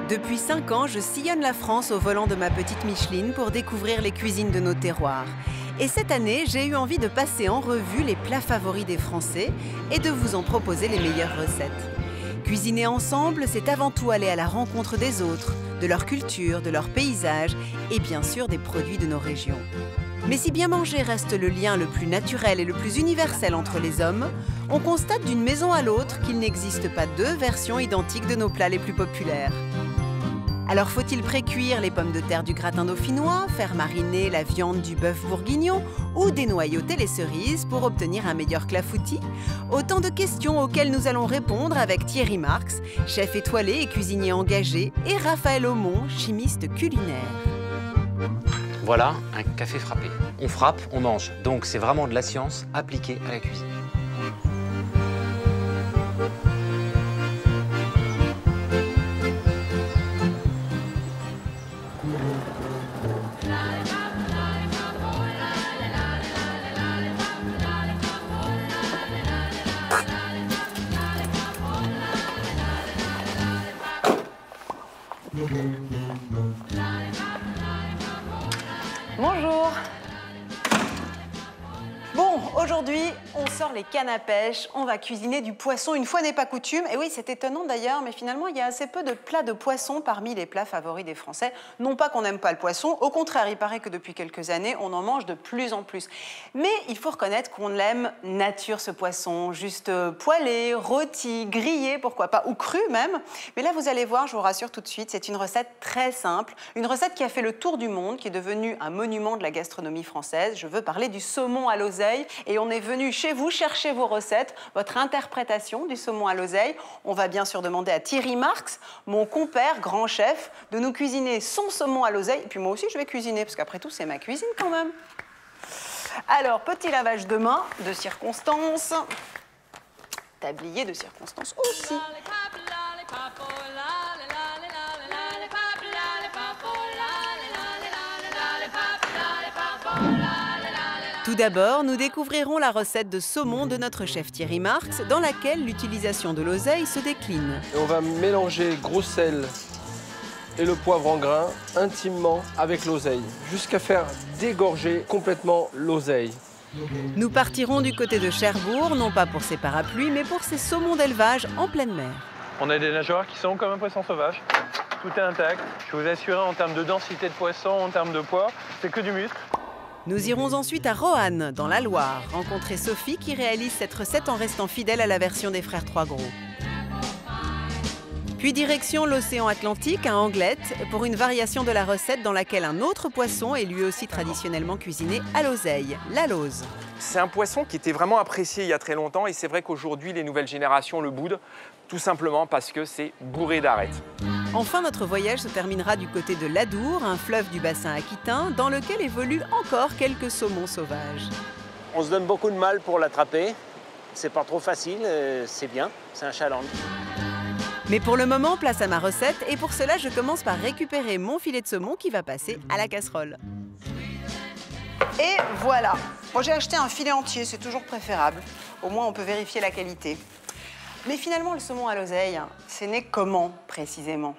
Depuis 5 ans, je sillonne la France au volant de ma petite Micheline pour découvrir les cuisines de nos terroirs. Et cette année, j'ai eu envie de passer en revue les plats favoris des Français et de vous en proposer les meilleures recettes. Cuisiner ensemble, c'est avant tout aller à la rencontre des autres, de leur culture, de leur paysage et bien sûr des produits de nos régions. Mais si bien manger reste le lien le plus naturel et le plus universel entre les hommes, on constate d'une maison à l'autre qu'il n'existe pas deux versions identiques de nos plats les plus populaires. Alors faut-il pré-cuire les pommes de terre du gratin dauphinois, faire mariner la viande du bœuf bourguignon ou dénoyauter les cerises pour obtenir un meilleur clafoutis? Autant de questions auxquelles nous allons répondre avec Thierry Marx, chef étoilé et cuisinier engagé, et Raphaël Aumont, chimiste culinaire. Voilà un café frappé. On frappe, on mange. Donc c'est vraiment de la science appliquée à la cuisine. Bonjour. Bon, aujourd'hui, on sort les cannes à pêche, on va cuisiner du poisson, une fois n'est pas coutume. Et oui, c'est étonnant d'ailleurs, mais finalement, il y a assez peu de plats de poisson parmi les plats favoris des Français. Non pas qu'on n'aime pas le poisson, au contraire, il paraît que depuis quelques années, on en mange de plus en plus. Mais il faut reconnaître qu'on l'aime nature, ce poisson, juste poêlé, rôti, grillé, pourquoi pas, ou cru même. Mais là, vous allez voir, je vous rassure tout de suite, c'est une recette très simple, une recette qui a fait le tour du monde, qui est devenue un monument de la gastronomie française. Je veux parler du saumon à l'oseille. Et on est venu chez vous chercher vos recettes, votre interprétation du saumon à l'oseille. On va bien sûr demander à Thierry Marx, mon compère, grand chef, de nous cuisiner son saumon à l'oseille. Et puis moi aussi, je vais cuisiner, parce qu'après tout, c'est ma cuisine quand même. Alors, petit lavage de main, de circonstance. Tablier de circonstance aussi. Tout d'abord, nous découvrirons la recette de saumon de notre chef Thierry Marx, dans laquelle l'utilisation de l'oseille se décline. Et on va mélanger gros sel et le poivre en grains intimement avec l'oseille, jusqu'à faire dégorger complètement l'oseille. Nous partirons du côté de Cherbourg, non pas pour ses parapluies, mais pour ses saumons d'élevage en pleine mer. On a des nageoires qui sont comme un poisson sauvage. Tout est intact. Je vous assure, en termes de densité de poisson, en termes de poids, c'est que du muscle. Nous irons ensuite à Roanne, dans la Loire, rencontrer Sophie qui réalise cette recette en restant fidèle à la version des frères Trois Gros. Puis direction l'océan Atlantique, à Anglette, pour une variation de la recette dans laquelle un autre poisson est lui aussi traditionnellement cuisiné à l'oseille, la lauze. C'est un poisson qui était vraiment apprécié il y a très longtemps et c'est vrai qu'aujourd'hui les nouvelles générations le boudent, tout simplement parce que c'est bourré d'arêtes. Enfin, notre voyage se terminera du côté de l'Adour, un fleuve du bassin aquitain, dans lequel évoluent encore quelques saumons sauvages. On se donne beaucoup de mal pour l'attraper. C'est pas trop facile, c'est bien, c'est un challenge. Mais pour le moment, place à ma recette, et pour cela, je commence par récupérer mon filet de saumon qui va passer à la casserole. Et voilà. Bon, j'ai acheté un filet entier, c'est toujours préférable. Au moins, on peut vérifier la qualité. Mais finalement, le saumon à l'oseille, c'est né comment, précisément?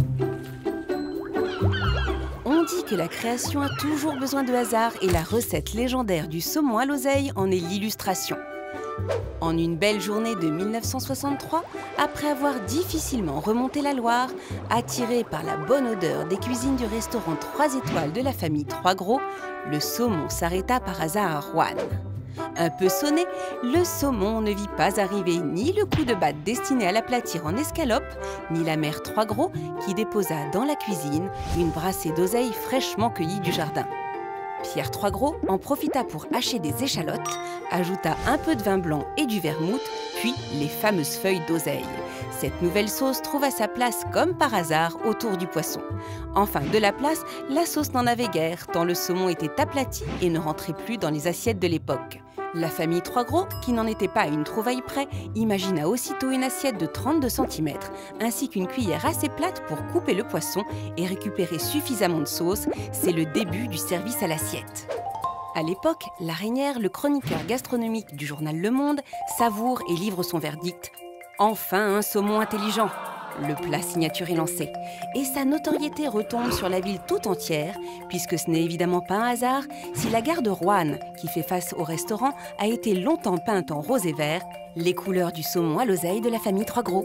On dit que la création a toujours besoin de hasard et la recette légendaire du saumon à l'oseille en est l'illustration. En une belle journée de 1963, après avoir difficilement remonté la Loire, attiré par la bonne odeur des cuisines du restaurant 3 étoiles de la famille Trois Gros, le saumon s'arrêta par hasard à Roanne. Un peu sonné, le saumon ne vit pas arriver ni le coup de batte destiné à l'aplatir en escalope, ni la mère Trois Gros qui déposa dans la cuisine une brassée d'oseille fraîchement cueillie du jardin. Pierre Trois Gros en profita pour hacher des échalotes, ajouta un peu de vin blanc et du vermouth, puis les fameuses feuilles d'oseille. Cette nouvelle sauce trouva sa place comme par hasard autour du poisson. Enfin, de la place, la sauce n'en avait guère, tant le saumon était aplati et ne rentrait plus dans les assiettes de l'époque. La famille Trois Gros, qui n'en était pas à une trouvaille près, imagina aussitôt une assiette de 32 cm, ainsi qu'une cuillère assez plate pour couper le poisson et récupérer suffisamment de sauce. C'est le début du service à l'assiette. À l'époque, Larainière, le chroniqueur gastronomique du journal Le Monde, savoure et livre son verdict. Enfin un saumon intelligent. le plat signature est lancé. Et sa notoriété retombe sur la ville tout entière, puisque ce n'est évidemment pas un hasard si la gare de Roanne, qui fait face au restaurant, a été longtemps peinte en rose et vert, les couleurs du saumon à l'oseille de la famille Trois Gros.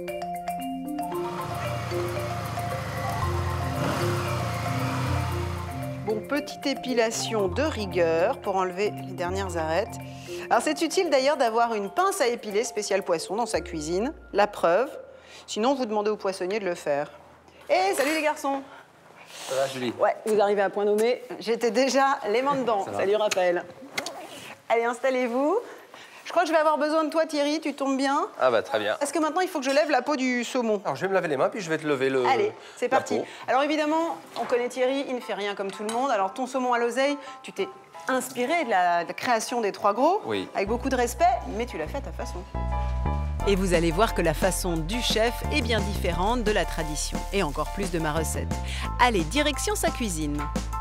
Bon, petite épilation de rigueur pour enlever les dernières arêtes. Alors c'est utile d'ailleurs d'avoir une pince à épiler spéciale poisson dans sa cuisine, la preuve. Sinon, vous demandez au poissonnier de le faire. Hé, salut les garçons! Ça va, Julie? Ouais, vous arrivez à point nommé. J'étais déjà les mains dedans. Salut Raphaël. Allez, installez-vous. Je crois que je vais avoir besoin de toi, Thierry. Tu tombes bien. Ah bah très bien. Est-ce que maintenant, il faut que je lève la peau du saumon? Alors je vais me laver les mains, puis je vais te lever le... Allez, c'est la parti. peau. Alors évidemment, on connaît Thierry, il ne fait rien comme tout le monde. Alors ton saumon à l'oseille, tu t'es inspiré de la création des Trois Gros, Oui. avec beaucoup de respect, mais tu l'as fait à ta façon. Et vous allez voir que la façon du chef est bien différente de la tradition, et encore plus de ma recette. Allez, direction sa cuisine.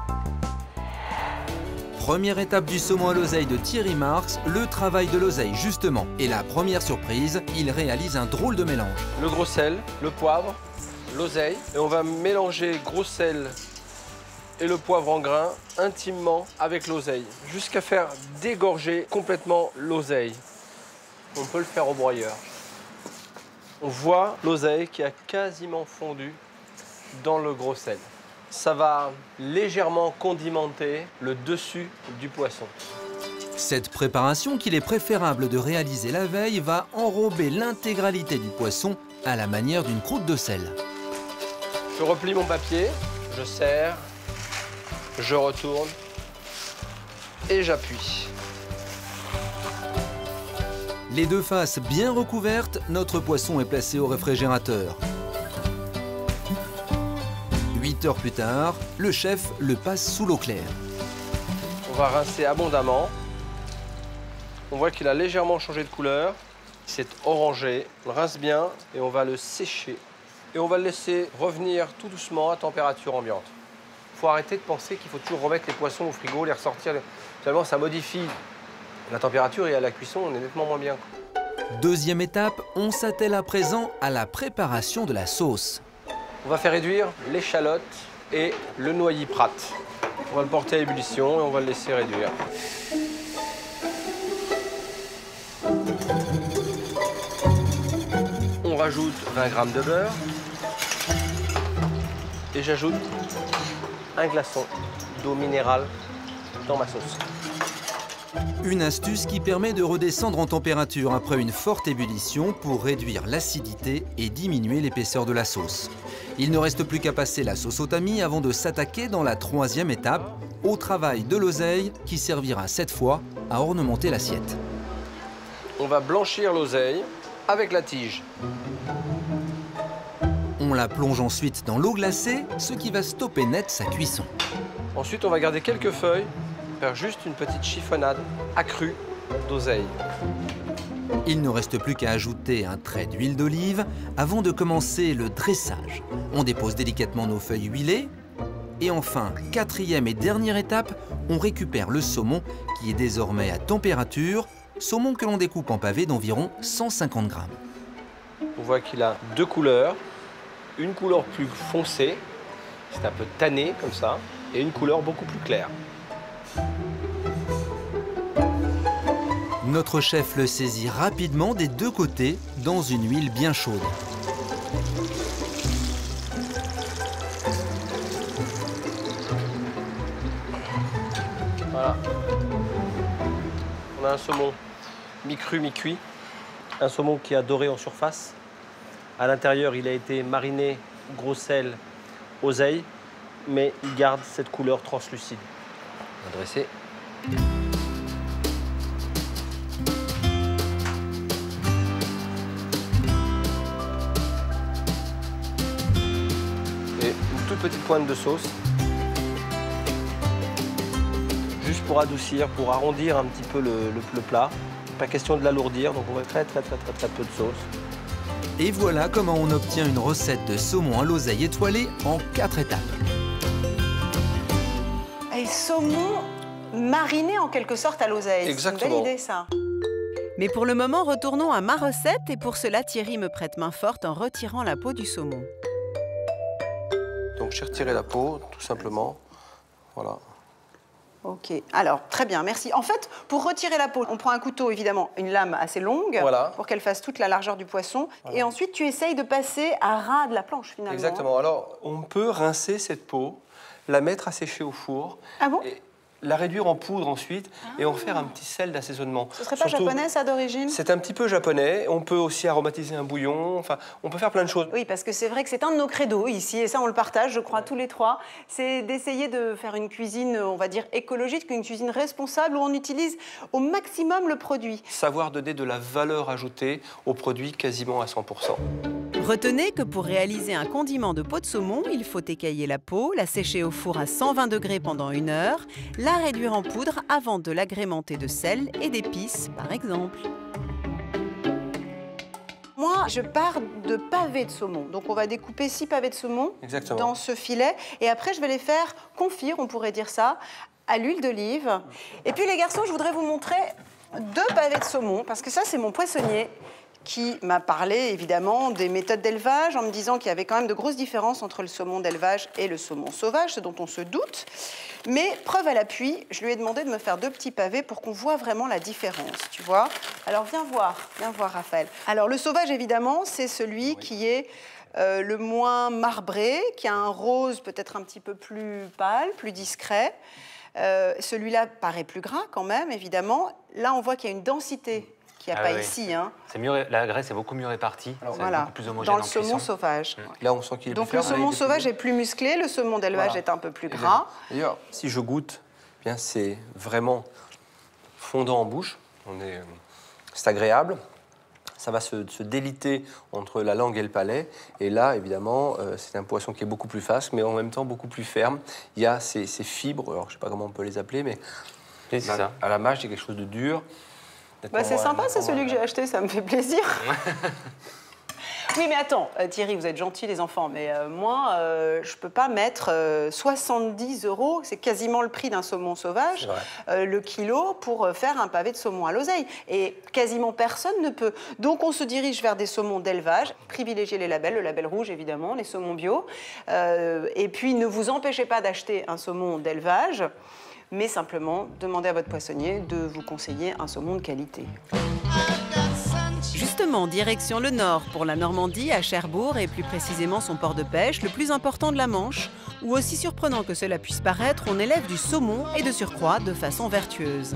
Première étape du saumon à l'oseille de Thierry Marx, le travail de l'oseille justement. Et la première surprise, il réalise un drôle de mélange. Le gros sel, le poivre, l'oseille. Et on va mélanger gros sel et le poivre en grains intimement avec l'oseille, jusqu'à faire dégorger complètement l'oseille. On peut le faire au broyeur. On voit l'oseille qui a quasiment fondu dans le gros sel. Ça va légèrement condimenter le dessus du poisson. Cette préparation qu'il est préférable de réaliser la veille va enrober l'intégralité du poisson à la manière d'une croûte de sel. Je replie mon papier, je serre, je retourne et j'appuie. Les deux faces bien recouvertes, notre poisson est placé au réfrigérateur. 8 heures plus tard, le chef le passe sous l'eau claire. On va rincer abondamment. On voit qu'il a légèrement changé de couleur. C'est orangé. On le rince bien et on va le sécher. Et on va le laisser revenir tout doucement à température ambiante. Il faut arrêter de penser qu'il faut toujours remettre les poissons au frigo, les ressortir. Finalement, ça modifie la température et à la cuisson, on est nettement moins bien. Deuxième étape, on s'attelle à présent à la préparation de la sauce. On va faire réduire l'échalote et le noilly prat. On va le porter à ébullition et on va le laisser réduire. On rajoute 20 g de beurre et j'ajoute un glaçon d'eau minérale dans ma sauce. Une astuce qui permet de redescendre en température après une forte ébullition pour réduire l'acidité et diminuer l'épaisseur de la sauce. Il ne reste plus qu'à passer la sauce au tamis avant de s'attaquer dans la troisième étape, au travail de l'oseille qui servira cette fois à ornementer l'assiette. On va blanchir l'oseille avec la tige. On la plonge ensuite dans l'eau glacée, ce qui va stopper net sa cuisson. Ensuite, on va garder quelques feuilles, faire juste une petite chiffonnade accrue d'oseille. Il ne reste plus qu'à ajouter un trait d'huile d'olive avant de commencer le dressage. On dépose délicatement nos feuilles huilées. Et enfin, quatrième et dernière étape, on récupère le saumon qui est désormais à température, saumon que l'on découpe en pavés d'environ 150 grammes. On voit qu'il a deux couleurs, une couleur plus foncée, c'est un peu tanné comme ça, et une couleur beaucoup plus claire. Notre chef le saisit rapidement des deux côtés dans une huile bien chaude. Voilà. On a un saumon mi-cru, mi-cuit. Un saumon qui a doré en surface. À l'intérieur, il a été mariné, gros sel, oseille, mais il garde cette couleur translucide. On va dresser. Et une toute petite pointe de sauce. Juste pour adoucir, pour arrondir un petit peu le plat. Pas question de l'alourdir, donc on va très peu de sauce. Et voilà comment on obtient une recette de saumon à l'oseille étoilée en 4 étapes. Et saumon mariné en quelque sorte à l'oseille. Exactement. C'est une belle idée, ça. Mais pour le moment, retournons à ma recette et pour cela, Thierry me prête main forte en retirant la peau du saumon. Donc j'ai retiré la peau, tout simplement. Voilà. Ok, alors très bien, merci. En fait, pour retirer la peau, on prend un couteau, évidemment, une lame assez longue, voilà, pour qu'elle fasse toute la largeur du poisson. Voilà. Et ensuite, tu essayes de passer à ras de la planche, finalement. Exactement. Alors, on peut rincer cette peau, la mettre à sécher au four. Ah bon? Et la réduire en poudre ensuite et en faire un petit sel d'assaisonnement. Ce serait pas japonais, ça, d'origine? C'est un petit peu japonais. On peut aussi aromatiser un bouillon. Enfin, on peut faire plein de choses. Oui, parce que c'est vrai que c'est un de nos credos ici, et ça, on le partage, je crois, tous les trois. C'est d'essayer de faire une cuisine, on va dire, écologique, une cuisine responsable, où on utilise au maximum le produit. Savoir donner de la valeur ajoutée au produit quasiment à 100%. Retenez que pour réaliser un condiment de peau de saumon, il faut écailler la peau, la sécher au four à 120 degrés pendant 1 heure, la réduire en poudre avant de l'agrémenter de sel et d'épices, par exemple. Moi, je pars de pavés de saumon. Donc, on va découper 6 pavés de saumon dans ce filet. Et après, je vais les faire confire, on pourrait dire ça, à l'huile d'olive. Et puis, les garçons, je voudrais vous montrer 2 pavés de saumon, parce que ça, c'est mon poissonnier qui m'a parlé évidemment des méthodes d'élevage en me disant qu'il y avait quand même de grosses différences entre le saumon d'élevage et le saumon sauvage, ce dont on se doute. Mais preuve à l'appui, je lui ai demandé de me faire 2 petits pavés pour qu'on voit vraiment la différence, tu vois. Alors viens voir Raphaël. Alors le sauvage évidemment, c'est celui qui est le moins marbré, qui a un rose peut-être un petit peu plus pâle, plus discret. Celui-là paraît plus gras quand même, évidemment. Là, on voit qu'il y a une densité qu'il n'y a pas ici. Hein. La graisse est beaucoup mieux répartie, voilà, beaucoup plus homogène dans le en saumon cuisson. sauvage. Là, on sent qu'il est donc plus le ferme, saumon sauvage est plus musclé, le saumon d'élevage est un peu plus gras. D'ailleurs, si je goûte, eh bien c'est vraiment fondant en bouche. C'est agréable. Ça va se déliter entre la langue et le palais. Et là, évidemment, c'est un poisson qui est beaucoup plus fast, mais en même temps beaucoup plus ferme. Il y a ces fibres, alors je ne sais pas comment on peut les appeler, mais ça. À la mâche, il y a quelque chose de dur. Bah, c'est sympa, c'est celui que j'ai acheté, ça me fait plaisir. Oui, mais attends, Thierry, vous êtes gentils, les enfants, mais moi, je ne peux pas mettre 70 €, c'est quasiment le prix d'un saumon sauvage, le kilo, pour faire un pavé de saumon à l'oseille. Et quasiment personne ne peut. Donc, on se dirige vers des saumons d'élevage, privilégiez les labels, le label rouge, évidemment, les saumons bio. Et puis, ne vous empêchez pas d'acheter un saumon d'élevage, mais simplement demandez à votre poissonnier de vous conseiller un saumon de qualité. Justement, direction le nord, pour la Normandie, à Cherbourg, et plus précisément son port de pêche, le plus important de la Manche, où aussi surprenant que cela puisse paraître, on élève du saumon et de surcroît de façon vertueuse.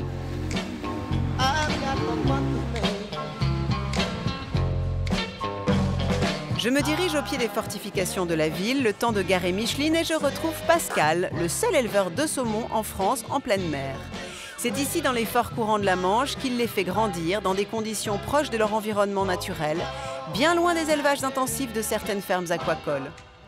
Je me dirige au pied des fortifications de la ville, le temps de garer Micheline, et je retrouve Pascal, le seul éleveur de saumon en France en pleine mer. C'est ici, dans les forts courants de la Manche, qu'il les fait grandir dans des conditions proches de leur environnement naturel, bien loin des élevages intensifs de certaines fermes aquacoles.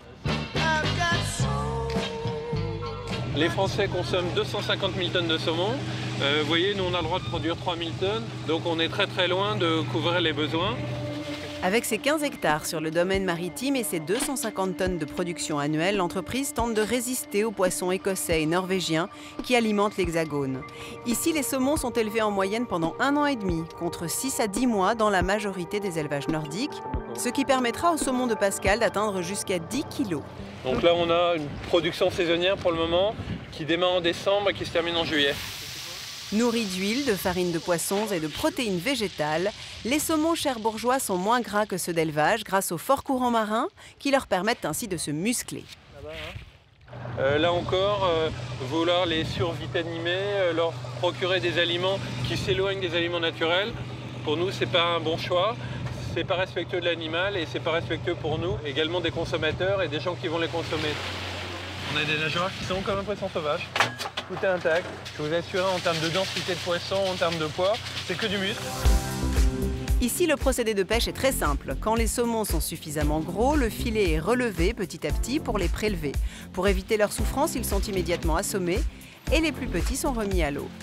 Les Français consomment 250 000 tonnes de saumon. Vous voyez, nous, on a le droit de produire 3 000 tonnes, donc on est très très loin de couvrir les besoins. Avec ses 15 hectares sur le domaine maritime et ses 250 tonnes de production annuelle, l'entreprise tente de résister aux poissons écossais et norvégiens qui alimentent l'Hexagone. Ici, les saumons sont élevés en moyenne pendant 1 an et demi, contre 6 à 10 mois dans la majorité des élevages nordiques, ce qui permettra au saumon de Pascal d'atteindre jusqu'à 10 kilos. Donc là, on a une production saisonnière pour le moment qui démarre en décembre et qui se termine en juillet. Nourris d'huile, de farine de poissons et de protéines végétales, les saumons cherbourgeois sont moins gras que ceux d'élevage grâce aux forts courants marins qui leur permettent ainsi de se muscler. Là encore, vouloir les survitaminer, leur procurer des aliments qui s'éloignent des aliments naturels, pour nous, c'est pas un bon choix. C'est pas respectueux de l'animal et c'est pas respectueux pour nous, également des consommateurs et des gens qui vont les consommer. On a des nageoires qui sont comme un poisson sauvage. Tout est intact. Je vous assure, en termes de densité de poisson, en termes de poids, c'est que du muscle. Ici, le procédé de pêche est très simple. Quand les saumons sont suffisamment gros, le filet est relevé petit à petit pour les prélever. Pour éviter leur souffrance, ils sont immédiatement assommés et les plus petits sont remis à l'eau.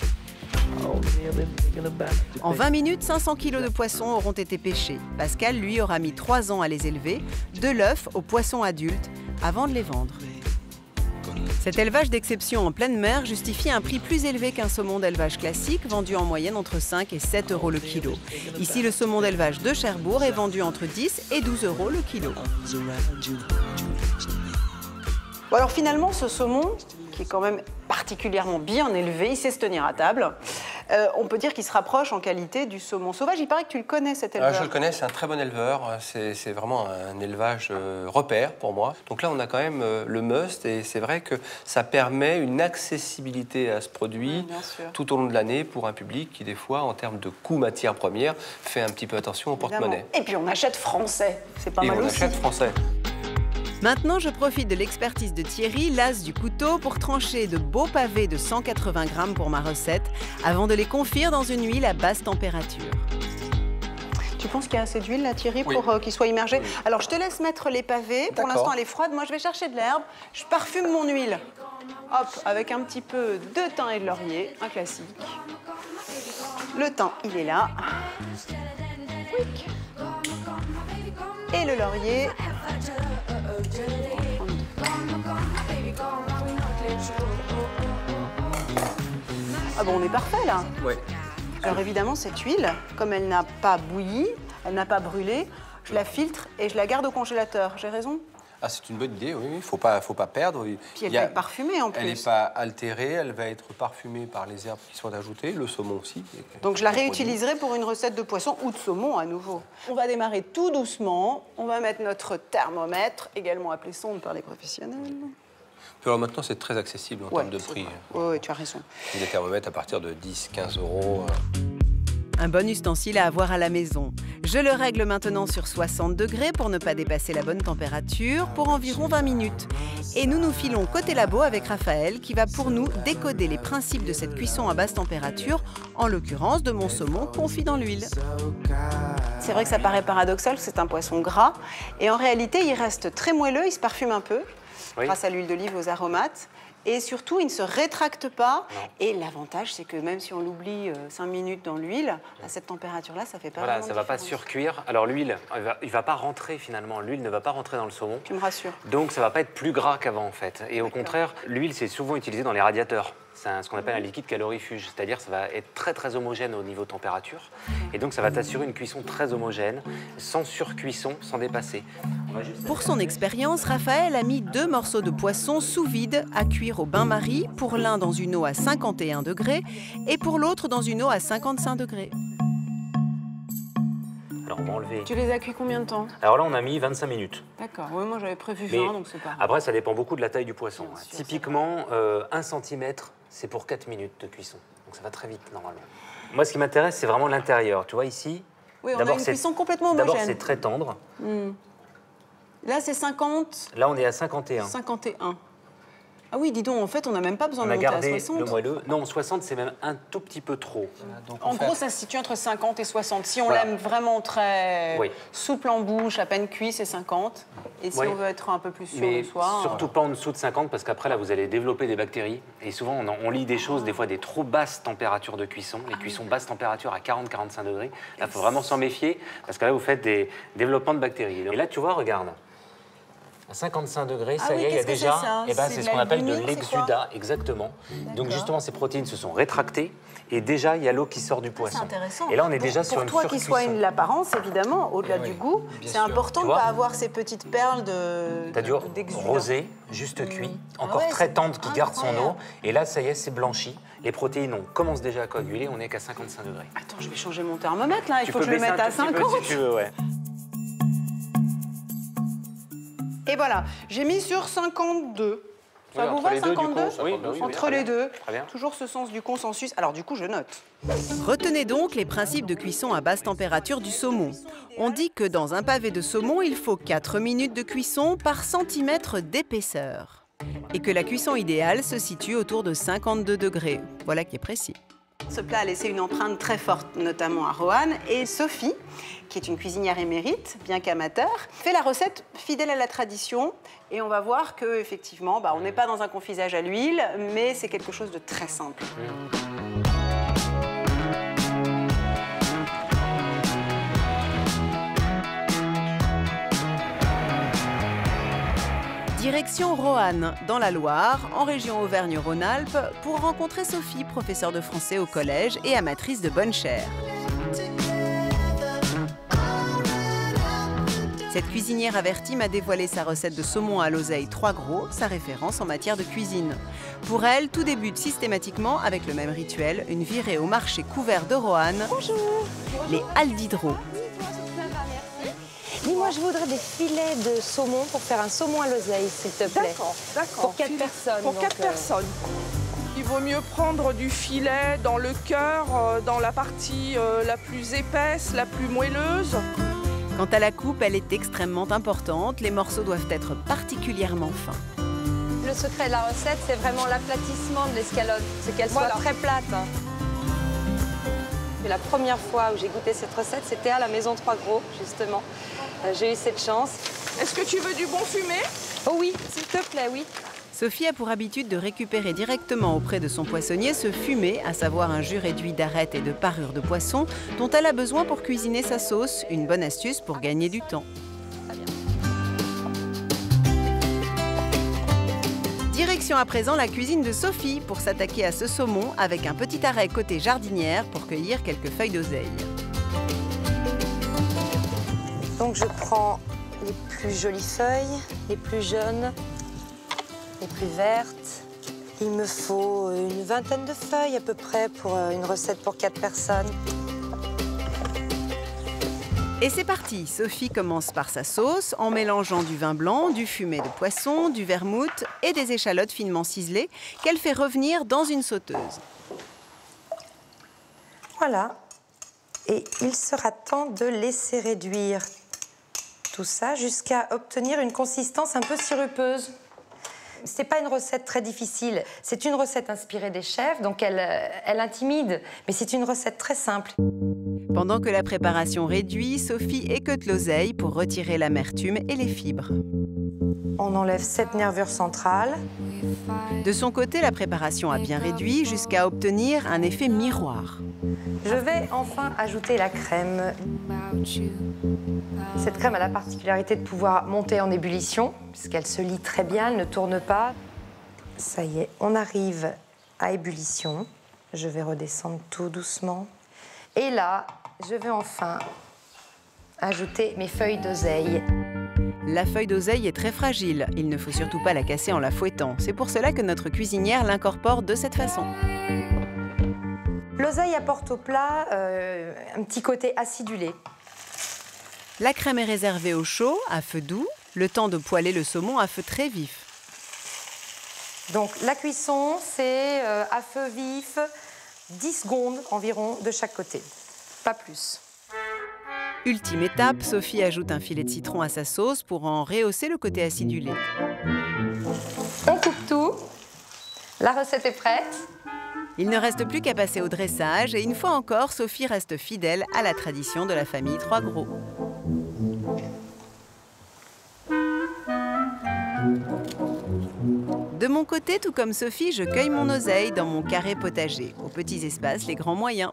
En 20 minutes, 500 kg de poissons auront été pêchés. Pascal, lui, aura mis 3 ans à les élever, de l'œuf aux poissons adultes, avant de les vendre. Cet élevage d'exception en pleine mer justifie un prix plus élevé qu'un saumon d'élevage classique, vendu en moyenne entre 5 et 7 € le kilo. Ici, le saumon d'élevage de Cherbourg est vendu entre 10 et 12 € le kilo. Bon, alors finalement, ce saumon, qui est quand même particulièrement bien élevé, il sait se tenir à table. On peut dire qu'il se rapproche en qualité du saumon sauvage. Il paraît que tu le connais, cet éleveur. Je le connais, c'est un très bon éleveur. C'est vraiment un élevage repère pour moi. Donc là, on a quand même le must et c'est vrai que ça permet une accessibilité à ce produit tout au long de l'année pour un public qui, des fois, en termes de coût matière première, fait un petit peu attention au porte-monnaie. Et puis on achète français, c'est pas mal on aussi. achète français. Maintenant, je profite de l'expertise de Thierry, l'as du couteau, pour trancher de beaux pavés de 180 grammes pour ma recette, avant de les confire dans une huile à basse température. Tu penses qu'il y a assez d'huile là, Thierry, pour qu'ils soient immergés? Oui. Alors, je te laisse mettre les pavés. Pour l'instant, elle est froide. Moi, je vais chercher de l'herbe. Je parfume mon huile. Hop, avec un petit peu de thym et de laurier, un classique. Le thym, il est là. Quick. Et le laurier. Ah bon, on est parfait là. Oui. Alors évidemment, cette huile, comme elle n'a pas bouilli, elle n'a pas brûlé, je la filtre et je la garde au congélateur. J'ai raison? Ah, c'est une bonne idée, oui, il ne faut pas perdre. Puis elle va être parfumée en plus. Elle n'est pas altérée, elle va être parfumée par les herbes qui sont ajoutées, le saumon aussi. Donc je la réutiliserai pour une recette de poisson ou de saumon à nouveau. On va démarrer tout doucement. On va mettre notre thermomètre, également appelé sonde par les professionnels. Alors maintenant, c'est très accessible en termes de prix. Oui, tu as raison. Des thermomètres à partir de 10-15 €. Un bon ustensile à avoir à la maison. Je le règle maintenant sur 60 degrés pour ne pas dépasser la bonne température pour environ 20 minutes. Et nous nous filons côté labo avec Raphaël qui va pour nous décoder les principes de cette cuisson à basse température, en l'occurrence de mon saumon confit dans l'huile. C'est vrai que ça paraît paradoxal, c'est un poisson gras. Et en réalité, il reste très moelleux, il se parfume un peu, grâce à l'huile d'olive et aux aromates. Et surtout, il ne se rétracte pas. Non. Et l'avantage, c'est que même si on l'oublie 5 minutes dans l'huile, à cette température-là, ça fait pas Voilà, ça ne va pas surcuire. Alors l'huile, il va pas rentrer finalement. L'huile ne va pas rentrer dans le saumon. Tu me rassures. Donc ça ne va pas être plus gras qu'avant en fait. Et au contraire, l'huile, c'est souvent utilisé dans les radiateurs. C'est ce qu'on appelle un liquide calorifuge, c'est-à-dire ça va être très homogène au niveau température. Et donc ça va t'assurer une cuisson très homogène, sans surcuisson, sans dépasser. Pour son expérience, Raphaël a mis 2 morceaux de poisson sous vide à cuire au bain-marie, pour l'un dans une eau à 51 degrés et pour l'autre dans une eau à 55 degrés. Alors on va enlever. Tu les as cuits combien de temps? Alors là, on a mis 25 minutes. D'accord, oui, moi j'avais prévu 20, donc c'est pas... Après, ça dépend beaucoup de la taille du poisson. Bien sûr, typiquement, 1 cm, c'est pour 4 minutes de cuisson. Donc ça va très vite, normalement. Moi, ce qui m'intéresse, c'est vraiment l'intérieur. Tu vois, ici... Oui, on a une cuisson complètement homogène. D'abord, c'est très tendre. Là, c'est 50... Là, on est à 51. 51. Ah oui, dis donc, en fait, on n'a même pas besoin de monter à 60. Le moelleux. Non, 60, c'est même un tout petit peu trop. Donc, en gros, ça se situe entre 50 et 60. Si on l'aime vraiment très souple en bouche, à peine cuit, c'est 50. Et si on veut être un peu plus sûr le soir... surtout pas en dessous de 50, parce qu'après, là, vous allez développer des bactéries. Et souvent, on lit des choses, des fois, des trop basses températures de cuisson. Les cuissons basse température à 40-45 degrés. Là, il faut vraiment s'en méfier, parce que là, vous faites des développements de bactéries. Et là, tu vois, regarde. À 55 degrés, ça y est, il y a déjà... c'est ce qu'on appelle de l'exudat, exactement. Donc justement, ces protéines se sont rétractées et déjà, il y a l'eau qui sort du poisson. C'est intéressant. Et là, on est déjà sur une surcuisson. Pour toi qui soigne l'apparence, évidemment, au-delà du goût, c'est important de ne pas avoir ces petites perles de... T'as du rosé, juste cuit, encore très tendre, qui garde son eau. Et là, ça y est, c'est blanchi. Les protéines, on commence déjà à coaguler, on n'est qu'à 55 degrés. Attends, je vais changer mon thermomètre, là. Il faut que je le mette à 50. Si tu veux, ouais. Et voilà, j'ai mis sur 52. Ça vous va, 52? Oui, entre les deux. Très bien. Toujours ce sens du consensus. Alors du coup, je note. Retenez donc les principes de cuisson à basse température du saumon. On dit que dans un pavé de saumon, il faut 4 minutes de cuisson par centimètre d'épaisseur. Et que la cuisson idéale se situe autour de 52 degrés. Voilà qui est précis. Ce plat a laissé une empreinte très forte, notamment à Roanne. Et Sophie, qui est une cuisinière émérite, bien qu'amateur, fait la recette fidèle à la tradition. Et on va voir qu'effectivement, on n'est pas dans un confisage à l'huile, mais c'est quelque chose de très simple. Direction Roanne, dans la Loire, en région Auvergne-Rhône-Alpes, pour rencontrer Sophie, professeure de français au collège et amatrice de bonne chère. Cette cuisinière avertie m'a dévoilé sa recette de saumon à l'oseille 3 gros, sa référence en matière de cuisine. Pour elle, tout débute systématiquement avec le même rituel, une virée au marché couvert de Roanne, les Halles d'Hydro. Dis-moi, je voudrais des filets de saumon pour faire un saumon à l'oseille, s'il te plaît. D'accord. Pour 4 personnes. Pour 4 personnes. Il vaut mieux prendre du filet dans le cœur, dans la partie la plus épaisse, la plus moelleuse. Quant à la coupe, elle est extrêmement importante. Les morceaux doivent être particulièrement fins. Le secret de la recette, c'est vraiment l'aplatissement de l'escalope. C'est qu'elle soit très plate. Hein. La première fois où j'ai goûté cette recette, c'était à la Maison 3 Gros, justement. J'ai eu cette chance. Est-ce que tu veux du bon fumé? Oh oui, s'il te plaît, oui. Sophie a pour habitude de récupérer directement auprès de son poissonnier ce fumet, à savoir un jus réduit d'arêtes et de parures de poisson, dont elle a besoin pour cuisiner sa sauce, une bonne astuce pour gagner du temps. Direction à présent la cuisine de Sophie pour s'attaquer à ce saumon avec un petit arrêt côté jardinière pour cueillir quelques feuilles d'oseille. Donc je prends les plus jolies feuilles, les plus jaunes, les plus vertes. Il me faut une vingtaine de feuilles à peu près pour une recette pour 4 personnes. Et c'est parti, Sophie commence par sa sauce en mélangeant du vin blanc, du fumet de poisson, du vermouth et des échalotes finement ciselées qu'elle fait revenir dans une sauteuse. Voilà. Et il sera temps de laisser réduire tout ça jusqu'à obtenir une consistance un peu sirupeuse. C'est pas une recette très difficile. C'est une recette inspirée des chefs, donc elle intimide, mais c'est une recette très simple. Pendant que la préparation réduit, Sophie équeute l'oseille pour retirer l'amertume et les fibres. On enlève cette nervure centrale. De son côté, la préparation a bien réduit jusqu'à obtenir un effet miroir. Je vais enfin ajouter la crème. Cette crème a la particularité de pouvoir monter en ébullition, puisqu'elle se lie très bien, elle ne tourne pas. Ça y est, on arrive à ébullition. Je vais redescendre tout doucement. Et là, je vais enfin ajouter mes feuilles d'oseille. La feuille d'oseille est très fragile. Il ne faut surtout pas la casser en la fouettant. C'est pour cela que notre cuisinière l'incorpore de cette façon. L'oseille apporte au plat un petit côté acidulé. La crème est réservée au chaud, à feu doux, le temps de poêler le saumon à feu très vif. Donc la cuisson, c'est à feu vif, 10 secondes environ de chaque côté, pas plus. Ultime étape, Sophie ajoute un filet de citron à sa sauce pour en rehausser le côté acidulé. On coupe tout, la recette est prête. Il ne reste plus qu'à passer au dressage et une fois encore, Sophie reste fidèle à la tradition de la famille 3 Gros. De mon côté, tout comme Sophie, je cueille mon oseille dans mon carré potager, aux petits espaces, les grands moyens.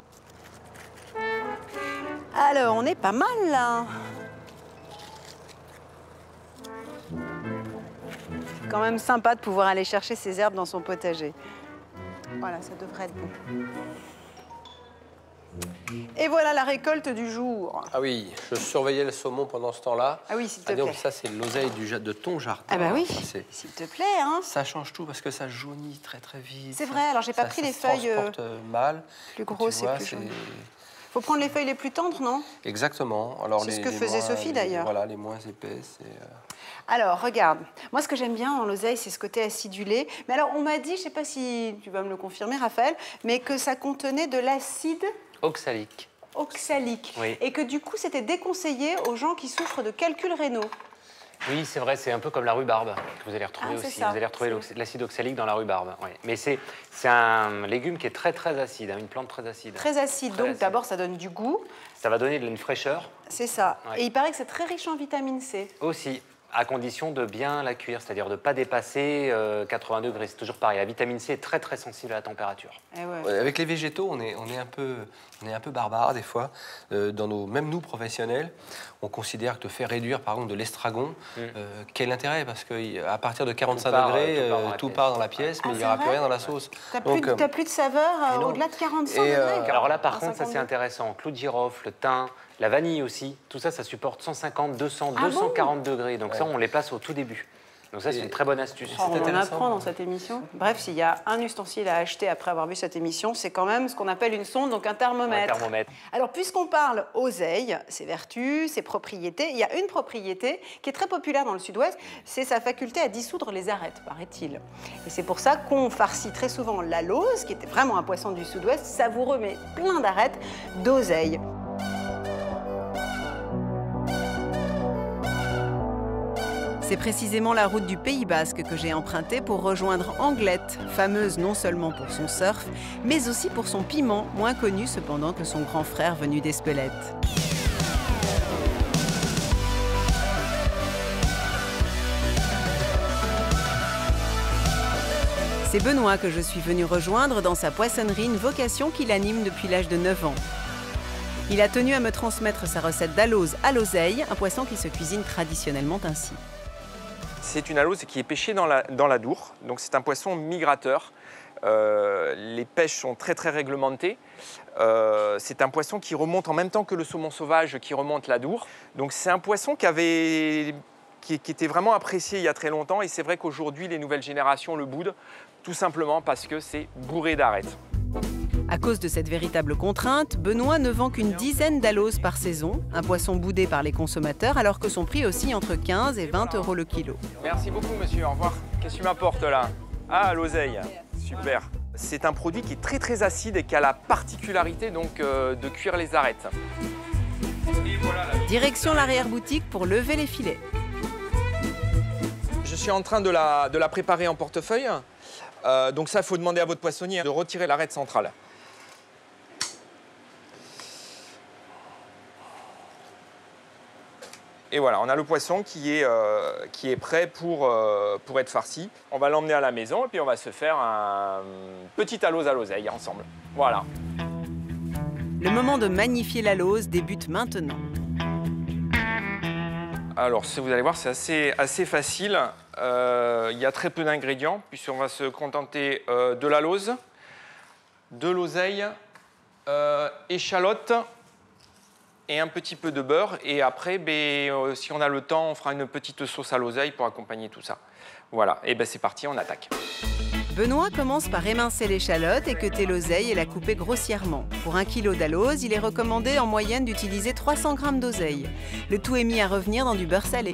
Alors, on est pas mal là. C'est quand même sympa de pouvoir aller chercher ses herbes dans son potager. Voilà, ça devrait être bon. Et voilà la récolte du jour. Ah oui, je surveillais le saumon pendant ce temps-là. Ah oui, s'il te donc plaît. ça, c'est l'oseille de ton jardin. Ah bah oui, s'il te plaît. Hein. Ça change tout parce que ça jaunit très très vite. C'est vrai, alors j'ai pas pris les feuilles mal. plus grosses et plus jaunes. Faut prendre les feuilles les plus tendres, non? Exactement. Alors c'est ce que faisait Sophie d'ailleurs. Voilà, les moins épaisses. Alors, regarde, moi ce que j'aime bien dans l'oseille, c'est ce côté acidulé. Mais alors, on m'a dit, je sais pas si tu vas me le confirmer, Raphaël, mais que ça contenait de l'acide oxalique. Oxalique. Oui. Et que du coup, c'était déconseillé aux gens qui souffrent de calculs rénaux. Oui, c'est vrai, c'est un peu comme la rhubarbe que vous allez retrouver aussi. Ça. Vous allez retrouver l'acide oxalique dans la rhubarbe. Oui. Mais c'est un légume qui est très très acide, hein, une plante très acide. Très acide, donc d'abord ça donne du goût. Ça va donner une fraîcheur. C'est ça. Ouais. Et il paraît que c'est très riche en vitamine C. Aussi. à condition de bien la cuire, c'est-à-dire de ne pas dépasser 80 degrés. C'est toujours pareil. La vitamine C est très très sensible à la température. Avec les végétaux, on est un peu barbare des fois. Même nous professionnels, on considère que de faire réduire par exemple de l'estragon, quel intérêt? Parce qu'à partir de 45 degrés, tout part dans la pièce, mais il n'y aura plus rien dans la sauce. T'as plus de saveur au-delà de 45 degrés. Alors là, par contre, ça c'est intéressant. Clou de girofle, thym, la vanille aussi, tout ça, ça supporte 150, 200, 240 degrés. Donc ça, on les place au tout début. Donc ça, c'est une très bonne astuce. On en apprend dans cette émission. Bref, s'il y a un ustensile à acheter après avoir vu cette émission, c'est quand même ce qu'on appelle une sonde, donc un thermomètre. Alors, puisqu'on parle oseille, ses vertus, ses propriétés, il y a une propriété qui est très populaire dans le sud-ouest, c'est sa faculté à dissoudre les arêtes, paraît-il. Et c'est pour ça qu'on farcit très souvent la lauze, qui était vraiment un poisson du sud-ouest, savoureux mais plein d'arêtes, d'oseille. C'est précisément la route du Pays Basque que j'ai empruntée pour rejoindre Anglette, fameuse non seulement pour son surf, mais aussi pour son piment, moins connu cependant que son grand frère venu d'Espelette. C'est Benoît que je suis venue rejoindre dans sa poissonnerie, une vocation qu'il anime depuis l'âge de 9 ans. Il a tenu à me transmettre sa recette d'alose à l'oseille, un poisson qui se cuisine traditionnellement ainsi. C'est une alose qui est pêchée dans la Dour, donc c'est un poisson migrateur. Les pêches sont très très réglementées. C'est un poisson qui remonte en même temps que le saumon sauvage qui remonte la Dour. Donc c'est un poisson qui était vraiment apprécié il y a très longtemps, et c'est vrai qu'aujourd'hui les nouvelles générations le boudent, tout simplement parce que c'est bourré d'arêtes. À cause de cette véritable contrainte, Benoît ne vend qu'une dizaine d'aloses par saison, un poisson boudé par les consommateurs, alors que son prix oscille entre 15 et 20 € le kilo. Merci beaucoup monsieur, au revoir. Qu'est-ce que tu m'apportes là? Ah, l'oseille, super. C'est un produit qui est très très acide et qui a la particularité donc de cuire les arêtes. Direction l'arrière-boutique pour lever les filets. Je suis en train de la préparer en portefeuille. Donc ça, il faut demander à votre poissonnier de retirer l'arête centrale. Et voilà, on a le poisson qui est prêt pour être farci. On va l'emmener à la maison et puis on va se faire un petit alose à l'oseille ensemble. Voilà. Le moment de magnifier la lauze débute maintenant. Alors, vous allez voir, c'est assez facile. Il y a très peu d'ingrédients, puisqu'on va se contenter de la lauze, de l'oseille, échalote et un petit peu de beurre. Et après, si on a le temps, on fera une petite sauce à l'oseille pour accompagner tout ça. Voilà, et c'est parti, on attaque. Benoît commence par émincer l'échalote, équeuter l'oseille et la couper grossièrement. Pour 1 kg d'alose, il est recommandé en moyenne d'utiliser 300 g d'oseille. Le tout est mis à revenir dans du beurre salé.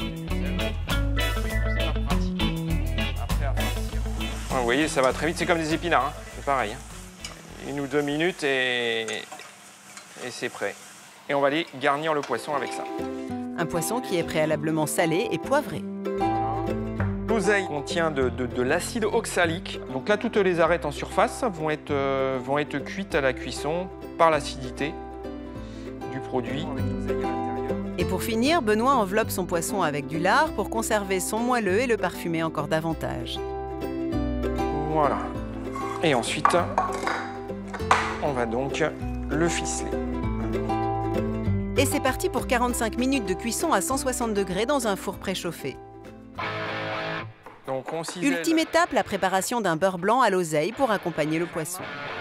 Vous voyez, ça va très vite, c'est comme des épinards, hein. C'est pareil. 1 ou 2 minutes et c'est prêt. Et on va aller garnir le poisson avec ça. Un poisson qui est préalablement salé et poivré. L'oseille contient de l'acide oxalique. Donc là, toutes les arêtes en surface vont être cuites à la cuisson par l'acidité du produit. Et pour finir, Benoît enveloppe son poisson avec du lard pour conserver son moelleux et le parfumer encore davantage. Voilà. Et ensuite, on va donc le ficeler. Et c'est parti pour 45 minutes de cuisson à 160 degrés dans un four préchauffé. Donc on cisèle. Ultime étape, la préparation d'un beurre blanc à l'oseille pour accompagner le poisson.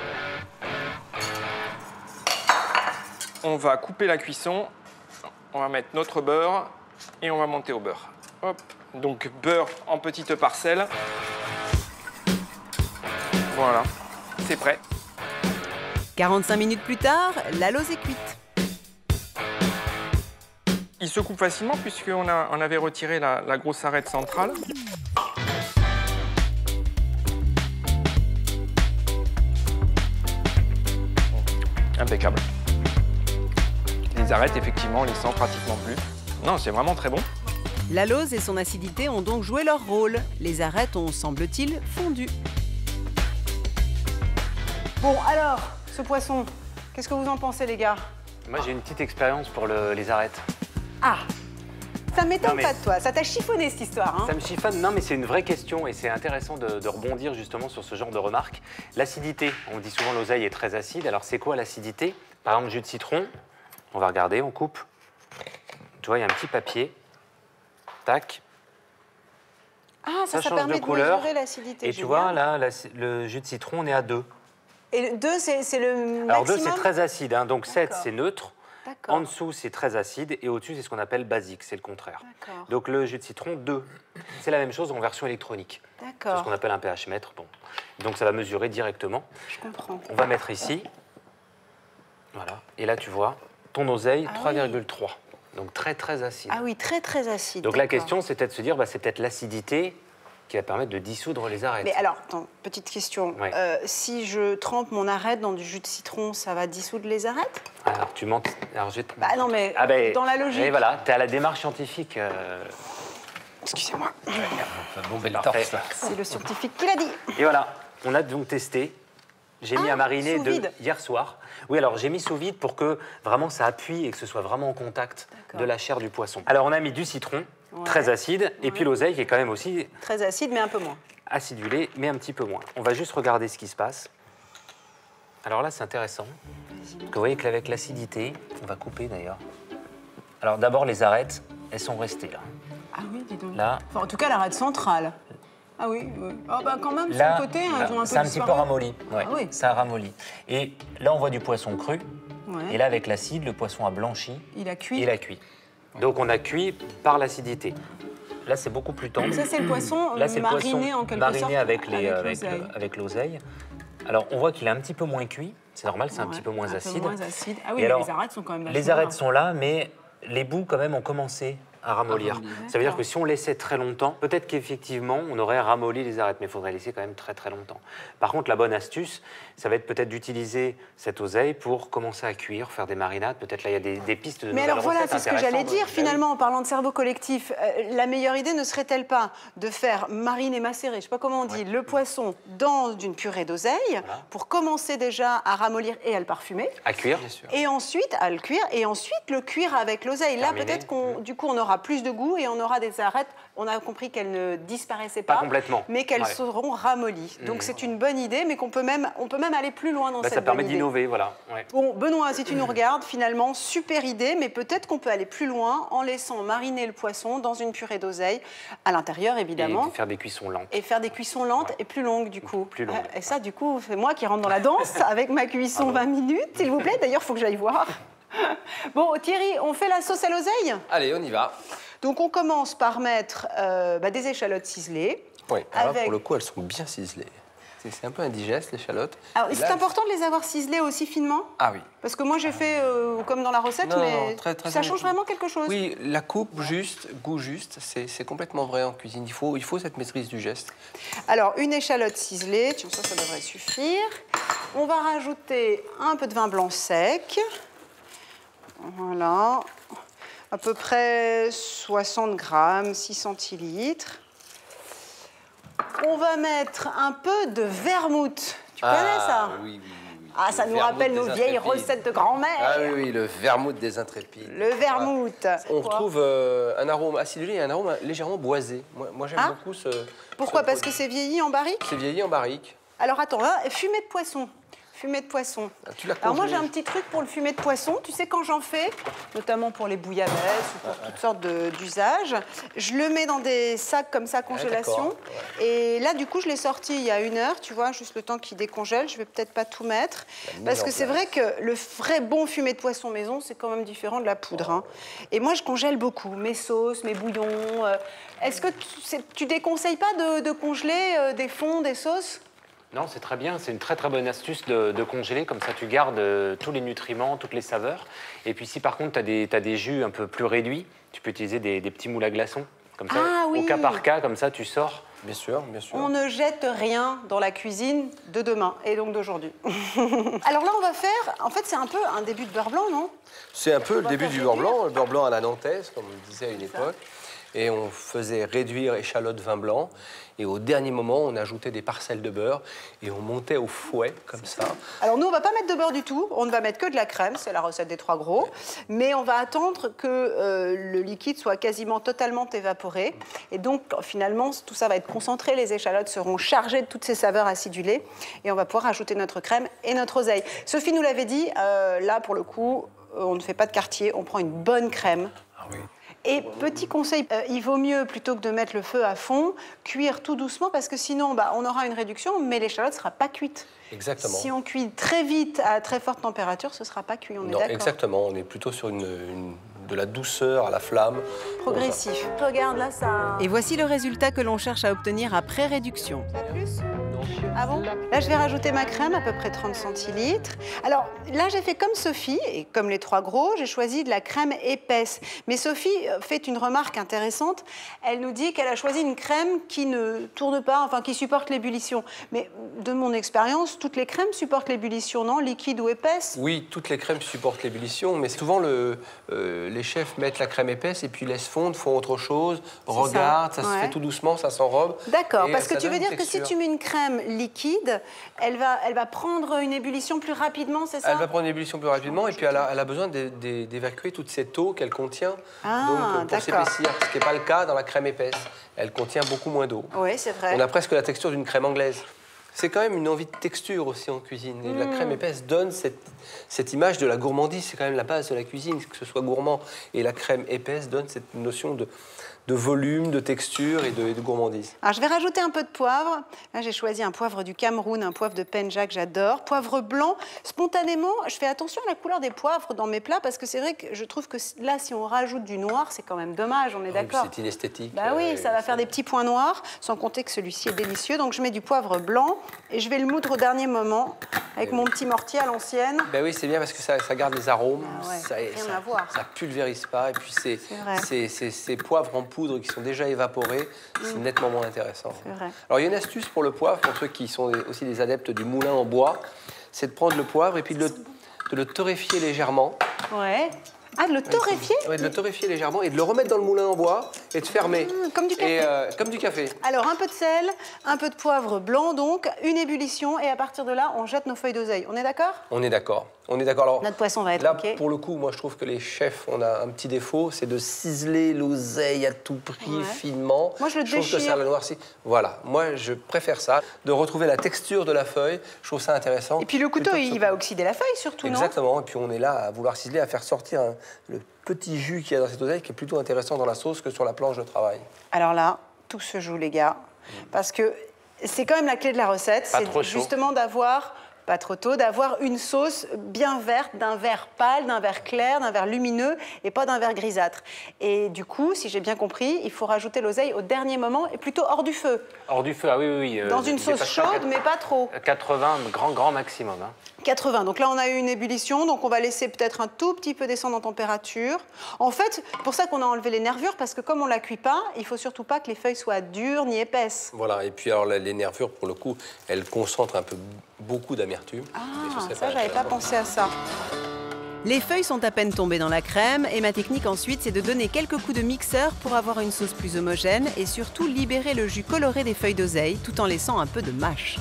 On va couper la cuisson, on va mettre notre beurre et on va monter au beurre. Hop. Donc beurre en petites parcelles. Voilà, c'est prêt. 45 minutes plus tard, la lauze est cuite. Il se coupe facilement puisqu'on avait retiré la grosse arête centrale. Impeccable. Les arêtes, effectivement, on les sent pratiquement plus. Non, c'est vraiment très bon. La lauze et son acidité ont donc joué leur rôle. Les arêtes ont, semble-t-il, fondu. Bon, alors, ce poisson, qu'est-ce que vous en pensez, les gars? Moi, j'ai une petite expérience pour les arêtes. Ah, Ça m'étonne Non, mais- pas de toi, ça t'a chiffonné cette histoire. Hein. Ça me chiffonne, non mais c'est une vraie question et c'est intéressant de rebondir justement sur ce genre de remarques. L'acidité, on dit souvent l'oseille est très acide, alors c'est quoi l'acidité? Par exemple, jus de citron, on va regarder, on coupe. Tu vois, il y a un petit papier, tac, Ah, ça change permet de de couleur. mesurer l'acidité. Et tu vois, là, le jus de citron, on est à 2. Et le 2, c'est le maximum. Alors 2, c'est très acide, hein, donc 7, D'accord. c'est neutre. D'accord. En dessous, c'est très acide et au-dessus, c'est ce qu'on appelle basique, c'est le contraire. D'accord. Donc le jus de citron, 2. C'est la même chose en version électronique. C'est ce D'accord, qu'on appelle un pH mètre. Bon. Donc ça va mesurer directement. je comprends. On va mettre ici. Voilà. Et là, tu vois, ton oseille, Ah 3,3. Donc très, très acide. Ah oui, très très acide. Donc la d'accord. question, c'était de se dire, bah, c'est peut-être l'acidité qui va permettre de dissoudre les arêtes. Mais alors, attends, petite question. Ouais. Si je trempe mon arête dans du jus de citron, ça va dissoudre les arêtes? Alors, tu mens. Alors, Bah non, mais Ah ben, dans la logique. Et voilà, tu es à la démarche scientifique. Excusez-moi, Bon, belle Parfait. torse, là. c'est le scientifique qui l'a dit. Et voilà, on a donc testé. J'ai mis à mariner sous vide. hier soir. Oui, alors j'ai mis sous vide pour que vraiment ça appuie et que ce soit vraiment en contact D'accord. de la chair du poisson. Alors on a mis du citron, Ouais. très acide, et puis l'oseille qui est quand même aussi Très acide, mais un peu moins. acidulé, mais un petit peu moins. On va juste regarder ce qui se passe. Alors là, c'est intéressant. Parce que vous voyez qu'avec l'acidité, on va couper d'ailleurs. Alors d'abord, les arêtes, elles sont restées là. Ah oui, dis donc. Là, Enfin, en tout cas, l'arête centrale. Ah oui, oui. Ah bah quand même, sur là, le côté, hein, voilà, ils ont un peu c'est un petit peu disparu. ramolli. Ouais, Ah oui. ça a ramolli. Et là, on voit du poisson cru. Ouais. Et là, avec l'acide, le poisson a blanchi. Il a cuit. Il a cuit. Donc on a cuit par l'acidité. Là, c'est beaucoup plus tendre. Ça, c'est le poisson Là, c'est le mariné poisson en quelque mariné sorte avec l'oseille. Alors, on voit qu'il est un petit peu moins cuit. C'est normal, c'est un Ouais, petit peu moins un acide. peu moins acide. Ah oui, Et mais alors, les arêtes sont quand même Les vachement arêtes là. sont là, mais les bouts, quand même, ont commencé à ramollir. Ça veut dire que si on laissait très longtemps, peut-être qu'effectivement, on aurait ramolli les arêtes, mais il faudrait laisser quand même très très longtemps. Par contre, la bonne astuce, ça va être peut-être d'utiliser cette oseille pour commencer à cuire, faire des marinades. Peut-être là, il y a des pistes de Mais nouvelles alors voilà, recettes c'est ce que j'allais intéressantes. dire finalement en parlant de cerveau collectif. La meilleure idée ne serait-elle pas de faire mariner, macérer, je sais pas comment on dit, le poisson dans une purée d'oseille pour commencer déjà à ramollir et à le parfumer. À cuire. Et ensuite, à le cuire, et ensuite le cuire avec l'oseille. Là, Terminé. peut-être qu'on du coup, on aura plus de goût et on aura des arêtes. On a compris qu'elles ne disparaissaient pas, Pas complètement. mais qu'elles Ouais. seront ramollies. Donc c'est une bonne idée, mais on peut même aller plus loin dans Bah, cette ça permet bonne idée. d'innover, voilà. Ouais. Bon, Benoît, si tu nous regardes, finalement, super idée, mais peut-être qu'on peut aller plus loin en laissant mariner le poisson dans une purée d'oseille, à l'intérieur évidemment, Et faire des cuissons lentes. et faire des cuissons lentes et plus longues du coup. Plus longues. Et ça, du coup, c'est moi qui rentre dans la danse avec ma cuisson 20 minutes, s'il vous plaît. D'ailleurs, il faut que j'aille voir. Bon, Thierry, on fait la sauce à l'oseille? Allez, on y va. Donc, on commence par mettre des échalotes ciselées. Oui, alors là, Avec- pour le coup, elles sont bien ciselées. C'est un peu indigeste, l'échalote. Alors, Et c'est là, important de les avoir ciselées aussi finement? Ah oui. Parce que moi, j'ai fait comme dans la recette, Non, mais non, très, très ça bien. change vraiment quelque chose. Oui, la coupe juste, goût juste, c'est complètement vrai en cuisine. Il faut cette maîtrise du geste. Alors, une échalote ciselée, tiens, ça devrait suffire. On va rajouter un peu de vin blanc sec. Voilà. À peu près 60 grammes, 6 centilitres. On va mettre un peu de vermouth. Tu connais ça? Oui, oui, oui. Ah, ça Le nous vermouth rappelle nos des vieilles intrépides. recettes de grand-mère. Ah oui, oui, le vermouth des intrépides. Le vermouth. On Quoi retrouve un arôme acidulé et un arôme légèrement boisé. Moi j'aime Ah. beaucoup ce. Pourquoi? ce Parce que produit. c'est vieilli en barrique? C'est vieilli en barrique. Alors attends, hein, fumée de poisson. Fumée de poisson. Tu l'as Alors moi congelé. j'ai un petit truc pour le fumet de poisson. Tu sais quand j'en fais, notamment pour les bouillabaisse ou pour toutes sortes d'usages, je le mets dans des sacs comme ça congélation. d'accord. Et là du coup je l'ai sorti il y a 1 heure, tu vois, juste le temps qu'il décongèle. Je vais peut-être pas tout mettre parce que c'est vrai que le vrai bon fumet de poisson maison c'est quand même différent de la poudre. Hein. Et moi je congèle beaucoup mes sauces, mes bouillons. Est-ce que tu déconseilles pas de congeler des fonds, des sauces? Non, c'est très bien. C'est une très très bonne astuce de congeler. Comme ça, tu gardes tous les nutriments, toutes les saveurs. Et puis, si par contre, tu as des jus un peu plus réduits, tu peux utiliser des petits moules à glaçons. Comme ça, Ah oui. au cas par cas, comme ça, tu sors. Bien sûr, bien sûr. On ne jette rien dans la cuisine de demain et donc d'aujourd'hui. Alors là, on va faire, en fait, c'est un peu un début de beurre blanc, non? C'est un peu le va début faire du beurre réduire. blanc, le beurre blanc à la nantaise, comme on disait à une époque. et on faisait réduire échalotes, vin blanc. Et au dernier moment, on ajoutait des parcelles de beurre et on montait au fouet, comme ça. Alors nous, on ne va pas mettre de beurre du tout, on ne va mettre que de la crème, c'est la recette des 3 gros. Mais on va attendre que le liquide soit quasiment totalement évaporé. Et donc, finalement, tout ça va être concentré, les échalotes seront chargées de toutes ces saveurs acidulées. Et on va pouvoir ajouter notre crème et notre oseille. Sophie nous l'avait dit, là, pour le coup, on ne fait pas de quartier, on prend une bonne crème. Ah oui. Et petit conseil, il vaut mieux, plutôt que de mettre le feu à fond, cuire tout doucement parce que sinon, on aura une réduction, mais l'échalote ne sera pas cuite. Exactement. Si on cuit très vite à très forte température, ce ne sera pas cuit, on est d'accord? Exactement, on est plutôt sur de la douceur à la flamme. Progressif. Regarde là, ça... Et voici le résultat que l'on cherche à obtenir après réduction. Ça plus? Ah bon? Là, je vais rajouter ma crème, à peu près 30 centilitres. Alors, là, j'ai fait comme Sophie, et comme les 3 gros, j'ai choisi de la crème épaisse. Mais Sophie fait une remarque intéressante. Elle nous dit qu'elle a choisi une crème qui ne tourne pas, enfin, qui supporte l'ébullition. Mais de mon expérience, toutes les crèmes supportent l'ébullition, non? Liquide ou épaisse? Oui, toutes les crèmes supportent l'ébullition, mais souvent, les chefs mettent la crème épaisse et puis laissent fondre, font autre chose, regardent, ça se fait tout doucement, ça s'enrobe. D'accord, parce que tu veux dire que si tu mets une crème liquide, elle va prendre une ébullition plus rapidement, c'est ça? Elle va prendre une ébullition plus rapidement et puis elle a besoin d'évacuer toute cette eau qu'elle contient pour s'épaissir, ce qui n'est pas le cas dans la crème épaisse. Elle contient beaucoup moins d'eau. Oui, c'est vrai. On a presque la texture d'une crème anglaise. C'est quand même une envie de texture aussi en cuisine. Et la crème épaisse donne cette image de la gourmandise. C'est quand même la base de la cuisine, que ce soit gourmand. Et la crème épaisse donne cette notion de volume, de texture et de gourmandise. Alors, je vais rajouter un peu de poivre. Là, j'ai choisi un poivre du Cameroun, un poivre de Penja que j'adore. Poivre blanc. Spontanément, je fais attention à la couleur des poivres dans mes plats parce que c'est vrai que je trouve que là, si on rajoute du noir, c'est quand même dommage, on est d'accord? C'est inesthétique. Bah oui, ça va faire des petits points noirs, sans compter que celui-ci est délicieux. Donc, je mets du poivre blanc et je vais le moudre au dernier moment avec mon petit mortier à l'ancienne. Ben oui, c'est bien parce que ça garde les arômes. Ah ouais, rien à voir. Ça pulvérise pas. Et puis, ces poivres en poudre qui sont déjà évaporés, c'est nettement moins intéressant. Vrai. Alors, il y a une astuce pour le poivre, pour ceux qui sont aussi des adeptes du moulin en bois, c'est de prendre le poivre et puis de le torréfier légèrement. Ouais. Ah, de le torréfier? Oui, de le torréfier légèrement et de le remettre dans le moulin en bois et de fermer. Comme du café. Comme du café. Alors, un peu de sel, un peu de poivre blanc, donc, une ébullition, et à partir de là, on jette nos feuilles d'oseille. On est d'accord? On est d'accord. On est d'accord. Alors, notre poisson va être là, OK. Pour le coup, moi, je trouve que les chefs, on a un petit défaut, c'est de ciseler l'oseille à tout prix, finement. Moi, je le déchire. Je trouve que ça la noircit. Voilà. Moi, je préfère ça. De retrouver la texture de la feuille, je trouve ça intéressant. Et puis, le couteau, il va oxyder la feuille, surtout, Exactement. Et puis, on est là à vouloir ciseler, à faire sortir le petit jus qu'il y a dans cette oseille, qui est plutôt intéressant dans la sauce que sur la planche de travail. Alors là, tout se joue, les gars. Parce que c'est quand même la clé de la recette. C'est justement d'avoir... Pas trop tôt, d'avoir une sauce bien verte, d'un vert pâle, d'un vert clair, d'un vert lumineux et pas d'un vert grisâtre. Et du coup, si j'ai bien compris, il faut rajouter l'oseille au dernier moment et plutôt hors du feu. Hors du feu, ah oui. Dans une sauce chaude, mais pas trop. 80, grand maximum. Hein. 80. Donc là, on a eu une ébullition, donc on va laisser peut-être un tout petit peu descendre en température. En fait, pour ça qu'on a enlevé les nervures, parce que comme on ne la cuit pas, il ne faut surtout pas que les feuilles soient dures ni épaisses. Voilà, et puis alors les nervures, pour le coup, elles concentrent un peu beaucoup d'amertume. Ah, ça, j'avais pas pensé à ça. Les feuilles sont à peine tombées dans la crème et ma technique ensuite, c'est de donner quelques coups de mixeur pour avoir une sauce plus homogène et surtout libérer le jus coloré des feuilles d'oseille tout en laissant un peu de mâche.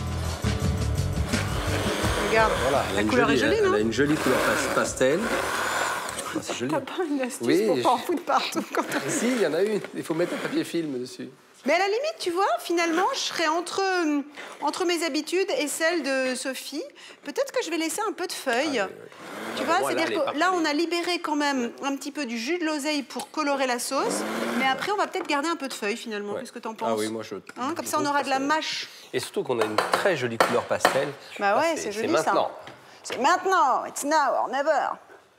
Regarde, voilà, la couleur est jolie, non? Elle a une jolie couleur pastel. C'est joli. T'as pas une astuce pour pas en foutre partout quand on... Si, il y en a une. Il faut mettre un papier film dessus. Mais à la limite, tu vois, finalement, je serais entre mes habitudes et celles de Sophie. Peut-être que je vais laisser un peu de feuilles. Tu vois, c'est-à-dire que là, on a libéré quand même un petit peu du jus de l'oseille pour colorer la sauce. Mais après, on va peut-être garder un peu de feuilles, finalement. Qu'est-ce que t'en penses? Ah oui, moi, je... Comme ça, on aura de la mâche. Et surtout qu'on a une très jolie couleur pastel. Bah ouais, c'est joli, ça. C'est maintenant. C'est maintenant. It's now or never.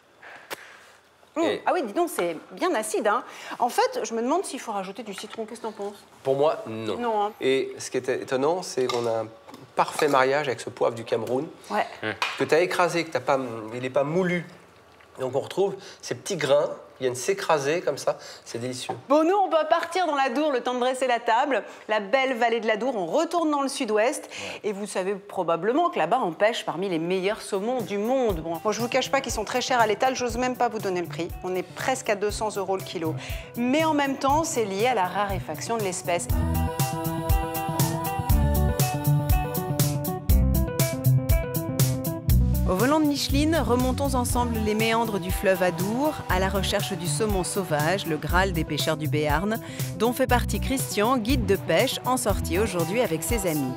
Ah oui, dis donc, c'est bien acide. Hein. En fait, je me demande s'il faut rajouter du citron. Qu'est-ce que t'en penses? Pour moi, non. Non, hein. Et ce qui est étonnant, c'est qu'on a un parfait mariage avec ce poivre du Cameroun. Ouais. Que tu as écrasé, que il n'est pas moulu. Donc on retrouve ces petits grains Ils viennent s'écraser comme ça, c'est délicieux. Bon, nous, on peut partir dans l'Adour le temps de dresser la table. La belle vallée de l'Adour, on retourne dans le sud-ouest. Et vous savez probablement que là-bas, on pêche parmi les meilleurs saumons du monde. Bon, moi, je vous cache pas qu'ils sont très chers à l'étal, j'ose même pas vous donner le prix. On est presque à 200 € le kilo. Mais en même temps, c'est lié à la raréfaction de l'espèce. Au volant de Micheline, remontons ensemble les méandres du fleuve Adour à la recherche du saumon sauvage, le Graal des pêcheurs du Béarn, dont fait partie Christian, guide de pêche en sortie aujourd'hui avec ses amis.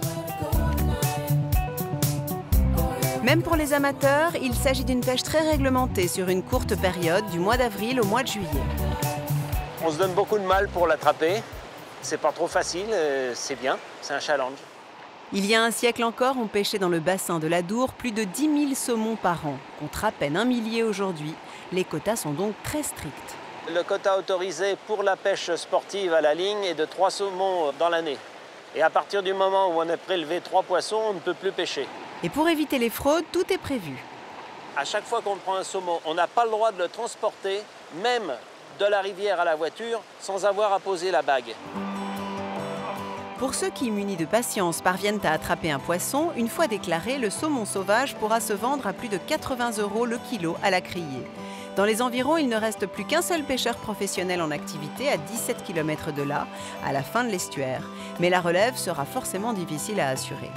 Même pour les amateurs, il s'agit d'une pêche très réglementée sur une courte période, du mois d'avril au mois de juillet. On se donne beaucoup de mal pour l'attraper. C'est pas trop facile, c'est bien, c'est un challenge. Il y a un siècle encore, on pêchait dans le bassin de l'Adour plus de 10 000 saumons par an, contre à peine 1 millier aujourd'hui. Les quotas sont donc très stricts. Le quota autorisé pour la pêche sportive à la ligne est de 3 saumons dans l'année. Et à partir du moment où on a prélevé 3 poissons, on ne peut plus pêcher. Et pour éviter les fraudes, tout est prévu. À chaque fois qu'on prend un saumon, on n'a pas le droit de le transporter, même de la rivière à la voiture, sans avoir à poser la bague. Pour ceux qui, munis de patience, parviennent à attraper un poisson, une fois déclaré, le saumon sauvage pourra se vendre à plus de 80 € le kilo à la criée. Dans les environs, il ne reste plus qu'un seul pêcheur professionnel en activité à 17 km de là, à la fin de l'estuaire. Mais la relève sera forcément difficile à assurer.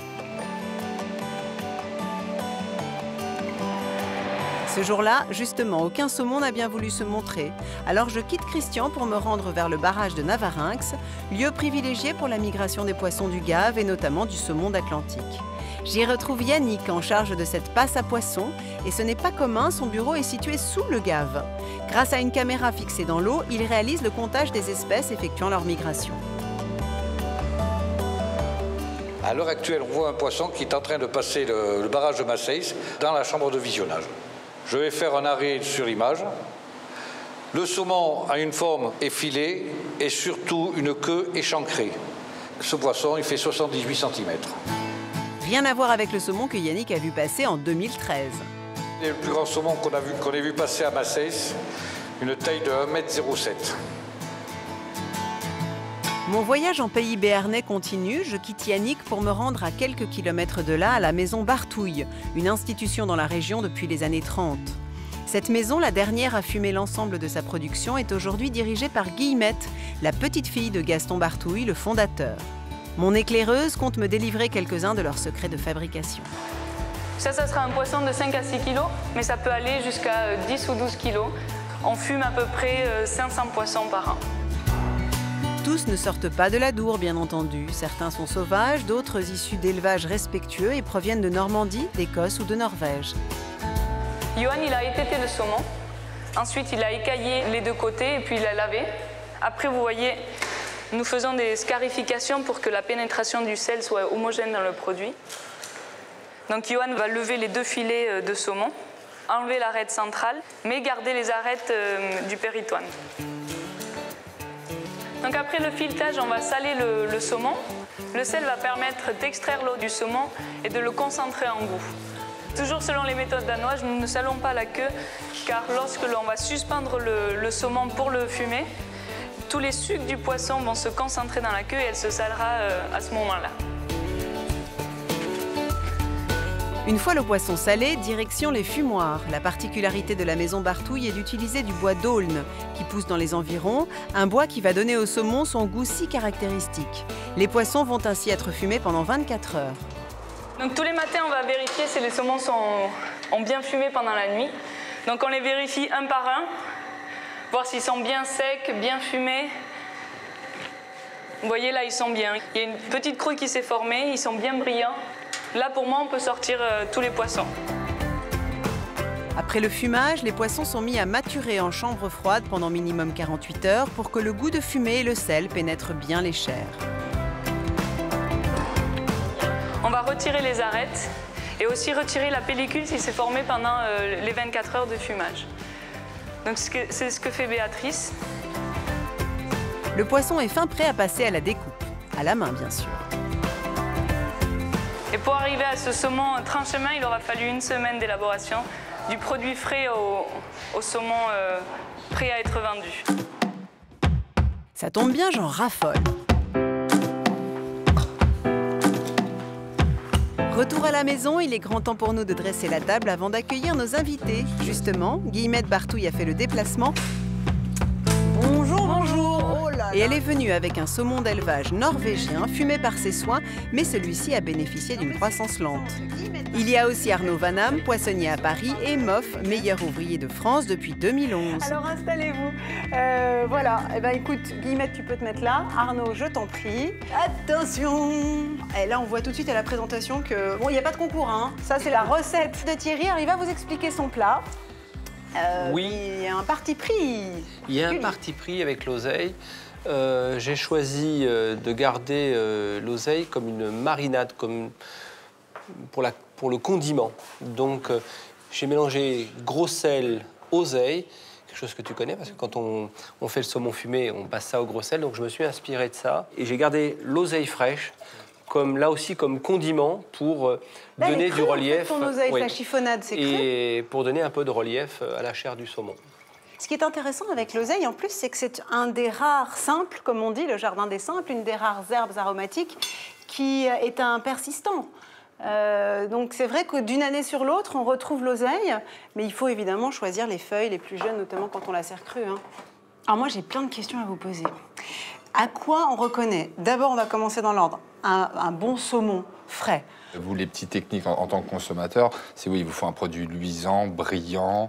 Ce jour-là, justement, aucun saumon n'a bien voulu se montrer. Alors je quitte Christian pour me rendre vers le barrage de Navarinx, lieu privilégié pour la migration des poissons du Gave et notamment du saumon d'Atlantique. J'y retrouve Yannick en charge de cette passe à poissons et ce n'est pas commun, son bureau est situé sous le Gave. Grâce à une caméra fixée dans l'eau, il réalise le comptage des espèces effectuant leur migration. À l'heure actuelle, on voit un poisson qui est en train de passer le barrage de Masseis dans la chambre de visionnage. Je vais faire un arrêt sur l'image. Le saumon a une forme effilée et surtout une queue échancrée. Ce poisson, il fait 78 cm. Rien à voir avec le saumon que Yannick a vu passer en 2013. C'est le plus grand saumon qu'on ait vu passer à Masseis, une taille de 1,07 m. Mon voyage en pays béarnais continue, je quitte Yannick pour me rendre à quelques kilomètres de là à la maison Bartouille, une institution dans la région depuis les années 30. Cette maison, la dernière à fumer l'ensemble de sa production, est aujourd'hui dirigée par Guillemette, la petite fille de Gaston Bartouille, le fondateur. Mon éclaireuse compte me délivrer quelques-uns de leurs secrets de fabrication. Ça sera un poisson de 5 à 6 kg, mais ça peut aller jusqu'à 10 ou 12 kg. On fume à peu près 500 poissons par an. Tous ne sortent pas de l'Adour, bien entendu. Certains sont sauvages, d'autres issus d'élevages respectueux et proviennent de Normandie, d'Écosse ou de Norvège. Johan, il a étêté le saumon. Ensuite, il a écaillé les deux côtés et puis il a lavé. Après, vous voyez, nous faisons des scarifications pour que la pénétration du sel soit homogène dans le produit. Donc, Johan va lever les 2 filets de saumon, enlever l'arête centrale, mais garder les arêtes du péritoine. Donc après le filetage, on va saler le saumon. Le sel va permettre d'extraire l'eau du saumon et de le concentrer en goût. Toujours selon les méthodes danoises, nous ne salons pas la queue car lorsque l'on va suspendre le saumon pour le fumer, tous les sucs du poisson vont se concentrer dans la queue et elle se salera à ce moment-là. Une fois le poisson salé, direction les fumoirs. La particularité de la maison Bartouille est d'utiliser du bois d'aulne, qui pousse dans les environs, un bois qui va donner au saumon son goût si caractéristique. Les poissons vont ainsi être fumés pendant 24 heures. Donc tous les matins, on va vérifier si les saumons ont bien fumé pendant la nuit. Donc on les vérifie un par un, voir s'ils sont bien secs, bien fumés. Vous voyez là, ils sont bien. Il y a une petite croûte qui s'est formée, ils sont bien brillants. Là, pour moi, on peut sortir tous les poissons. Après le fumage, les poissons sont mis à maturer en chambre froide pendant minimum 48 heures pour que le goût de fumée et le sel pénètrent bien les chairs. On va retirer les arêtes et aussi retirer la pellicule si c'est formé pendant les 24 heures de fumage. Donc c'est ce que fait Béatrice. Le poisson est fin prêt à passer à la découpe, à la main bien sûr. Et pour arriver à ce saumon tranche-main, il aura fallu 1 semaine d'élaboration, du produit frais au saumon prêt à être vendu. Ça tombe bien, j'en raffole. Retour à la maison, il est grand temps pour nous de dresser la table avant d'accueillir nos invités. Justement, Guillemette Bartouille a fait le déplacement. Bonjour, bonjour. Oh là là. Et elle est venue avec un saumon d'élevage norvégien fumé par ses soins, mais celui-ci a bénéficié d'une croissance lente. Il y a aussi Arnaud Vanham, poissonnier à Paris, et Moff, meilleur ouvrier de France depuis 2011. Alors installez-vous. Voilà. Eh ben écoute, Guillemette, tu peux te mettre là. Arnaud, je t'en prie. Attention. Et là, on voit tout de suite à la présentation que bon, il n'y a pas de concours, hein. Ça, c'est la recette de Thierry. Alors, il va vous expliquer son plat. Oui. Il y a un parti pris. Il y a un parti pris avec l'oseille. J'ai choisi de garder l'oseille comme une marinade, comme pour le condiment. Donc, j'ai mélangé gros sel, oseille, quelque chose que tu connais, parce que quand on fait le saumon fumé, on passe ça au gros sel. Donc, je me suis inspiré de ça. Et j'ai gardé l'oseille fraîche, là aussi comme condiment pour donner du relief. Ton oseille, la chiffonnade, c'est cru. Et pour donner un peu de relief à la chair du saumon. Ce qui est intéressant avec l'oseille, en plus, c'est que c'est un des rares simples, comme on dit, le jardin des simples, une des rares herbes aromatiques qui est un persistant. Donc c'est vrai que d'une année sur l'autre, on retrouve l'oseille, mais il faut évidemment choisir les feuilles les plus jeunes, notamment quand on la sert crue, hein. Alors moi, j'ai plein de questions à vous poser. À quoi on reconnaît? D'abord, on va commencer dans l'ordre. Un bon saumon frais. Vous, les petites techniques en tant que consommateur, c'est oui, il vous faut un produit luisant, brillant.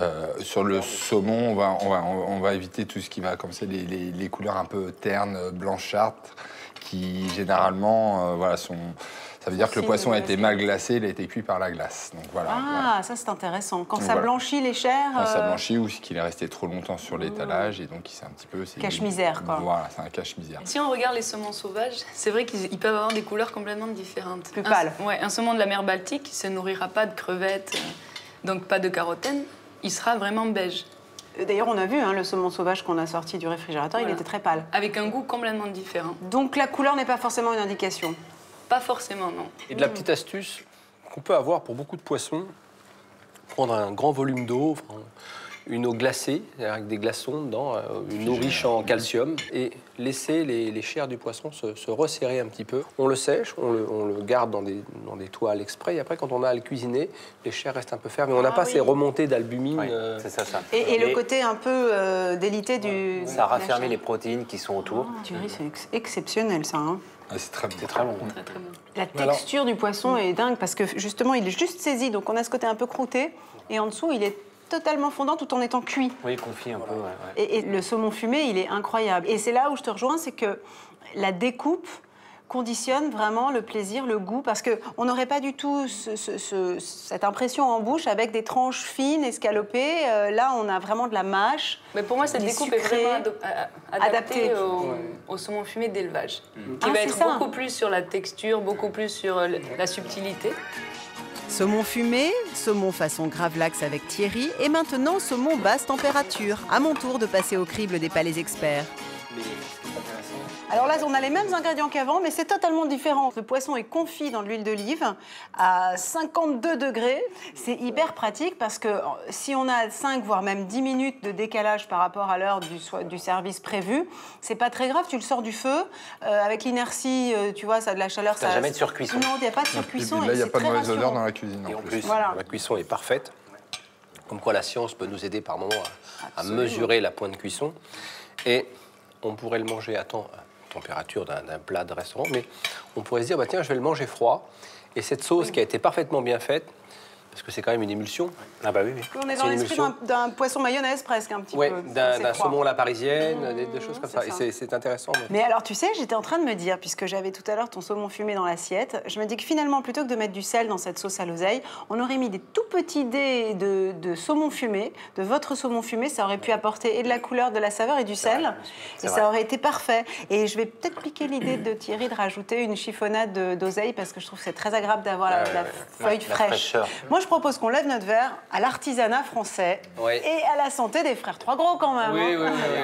Sur le saumon, on va éviter tout ce qui va comme ça, les couleurs un peu ternes, blanchâtres, qui généralement voilà, sont... Ça veut dire que le poisson a été mal glacé, il a été cuit par la glace. Donc, voilà, voilà. Ça c'est intéressant. Quand ça blanchit les chairs... Quand ça blanchit ou qu'il est resté trop longtemps sur l'étalage et donc c'est un petit peu... Cache-misère, quoi. Voilà, c'est un cache-misère. Si on regarde les saumons sauvages, c'est vrai qu'ils peuvent avoir des couleurs complètement différentes. Plus pâles. Un saumon de la mer Baltique, il ne se nourrira pas de crevettes, donc pas de carotène, il sera vraiment beige. D'ailleurs, on a vu le saumon sauvage qu'on a sorti du réfrigérateur, il était très pâle. Avec un goût complètement différent. Donc la couleur n'est pas forcément une indication? Pas forcément, non. Et de la petite astuce qu'on peut avoir pour beaucoup de poissons, prendre un grand volume d'eau, une eau glacée, avec des glaçons dedans, une eau riche en calcium, et laisser les chairs du poisson se resserrer un petit peu. On le sèche, on le garde dans des toiles exprès, et après, quand on a à le cuisiner, les chairs restent un peu fermes, mais on n'a pas ces remontées d'albumine. C'est ça. Et le côté un peu délité du... Ça raffermit les protéines qui sont autour. Thierry, c'est exceptionnel, ça. Hein. Ah, c'est très bon. C'est très bon. Très, très bon. La texture du poisson est dingue, parce que justement, il est juste saisi, donc on a ce côté un peu croûté, et en dessous, il est totalement fondant tout en étant cuit. Oui, confit un peu, ouais. Et le saumon fumé, il est incroyable. Et c'est là où je te rejoins, c'est que la découpe conditionne vraiment le plaisir, le goût, parce qu'on n'aurait pas du tout cette impression en bouche avec des tranches fines, escalopées. Là, on a vraiment de la mâche. Mais pour moi, cette découpe est vraiment adaptée au saumon fumé d'élevage, qui va être beaucoup plus sur la texture, beaucoup plus sur la subtilité. Saumon fumé, saumon façon gravlax avec Thierry, et maintenant saumon basse température. À mon tour de passer au crible des palais experts. Alors là, on a les mêmes ingrédients qu'avant, mais c'est totalement différent. Le poisson est confit dans de l'huile d'olive à 52 degrés. C'est hyper pratique parce que si on a 5, voire même 10 minutes de décalage par rapport à l'heure du service prévu, c'est pas très grave, tu le sors du feu. Avec l'inertie, tu vois, ça a de la chaleur. T'as jamais de surcuisson. Non, il n'y a pas de surcuisson. Et là, il n'y a pas de mauvaise odeur dans la cuisine. Et en plus, voilà. la cuisson est parfaite. Comme quoi, la science peut nous aider par moments à mesurer la pointe de cuisson. Et on pourrait le manger à température d'un plat de restaurant, mais on pourrait se dire, bah, tiens, je vais le manger froid. Et cette sauce qui a été parfaitement bien faite, parce que c'est quand même une émulsion. Ah bah oui. On est dans l'esprit d'un poisson mayonnaise presque un petit peu. Oui, d'un saumon à la parisienne, des choses comme ça. Et c'est intéressant. Mais alors tu sais, j'étais en train de me dire, puisque j'avais tout à l'heure ton saumon fumé dans l'assiette, je me dis que finalement, plutôt que de mettre du sel dans cette sauce à l'oseille, on aurait mis des tout petits dés de saumon fumé, de votre saumon fumé, ça aurait pu apporter et de la couleur, de la saveur et du sel. Et ça aurait été parfait. Et je vais peut-être piquer l'idée de Thierry de rajouter une chiffonnade d'oseille, parce que je trouve que c'est très agréable d'avoir la feuille fraîche. Moi, je propose qu'on lève notre verre à l'artisanat français et à la santé des frères Trois Gros quand même. Oui.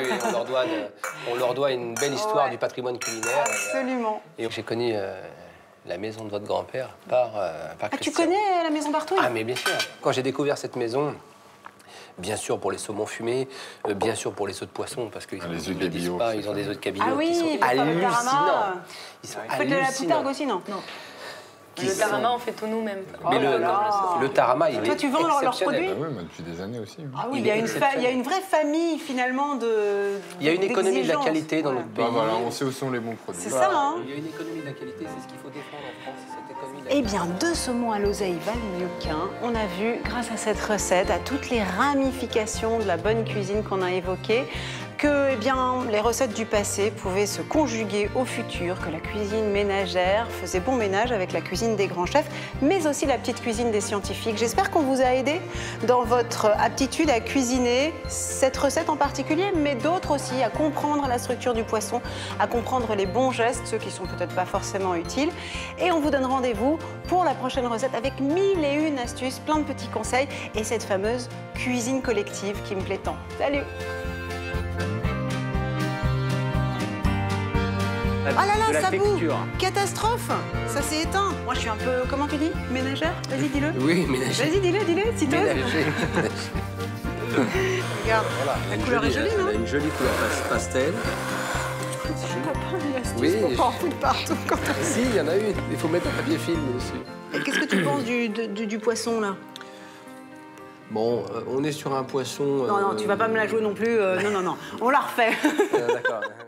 On leur doit une belle histoire du patrimoine culinaire. Absolument. Et j'ai connu la maison de votre grand-père par Christian. Tu connais la maison Bartouille? Ah, mais bien sûr. Quand j'ai découvert cette maison, Bien sûr pour les saumons fumés, bien sûr pour les œufs de poisson, parce qu'ils les œufs ne le disent cabillaud, pas, ils ont des œufs de cabillaud Ah oui, qui sont pour faire le hallucinants. tarama. Ils sont Vous faites de la poutargue aussi, non? Non. Le tarama, on fait tout nous-mêmes. Mais le tarama, il est Toi, tu vends leurs exceptionnel. produits? Ah oui, moi, depuis des années aussi. Ah oui, Il il y, est il y a une vraie famille finalement de. Il y a une économie de la d'exigences. qualité dans notre pays. Bah, voilà, on sait où sont les bons produits. C'est ça, hein? Il y a une économie de la qualité, c'est ce qu'il faut défendre en France, cette économie de la Eh qualité. bien, 2 saumons à l'oseille valent mieux qu'un. On a vu, grâce à cette recette, à toutes les ramifications de la bonne cuisine qu'on a évoquées, que eh bien, les recettes du passé pouvaient se conjuguer au futur, que la cuisine ménagère faisait bon ménage avec la cuisine des grands chefs, mais aussi la petite cuisine des scientifiques. J'espère qu'on vous a aidé dans votre aptitude à cuisiner cette recette en particulier, mais d'autres aussi, à comprendre la structure du poisson, à comprendre les bons gestes, ceux qui sont peut-être pas forcément utiles. Et on vous donne rendez-vous pour la prochaine recette avec 1001 astuces, plein de petits conseils et cette fameuse cuisine collective qui me plaît tant. Salut! Ah là là, ça boue! Catastrophe! Ça s'est éteint. Moi, je suis un peu, comment tu dis? Ménagère? Vas-y, dis-le. Oui, ménager. Vas-y, dis-le, si t'oses. Ménager. Regarde, Voilà, la couleur est jolie, non? Elle a une jolie couleur pastel. T'as pas une astuce Oui, pour pas en foutre partout quand on... Si, il y en a une. Il faut mettre un papier film dessus. Et qu'est-ce que tu penses du poisson, là? Bon, on est sur un poisson... Non, non, tu vas pas me la jouer non plus. Non, non, non. On la refait. D'accord.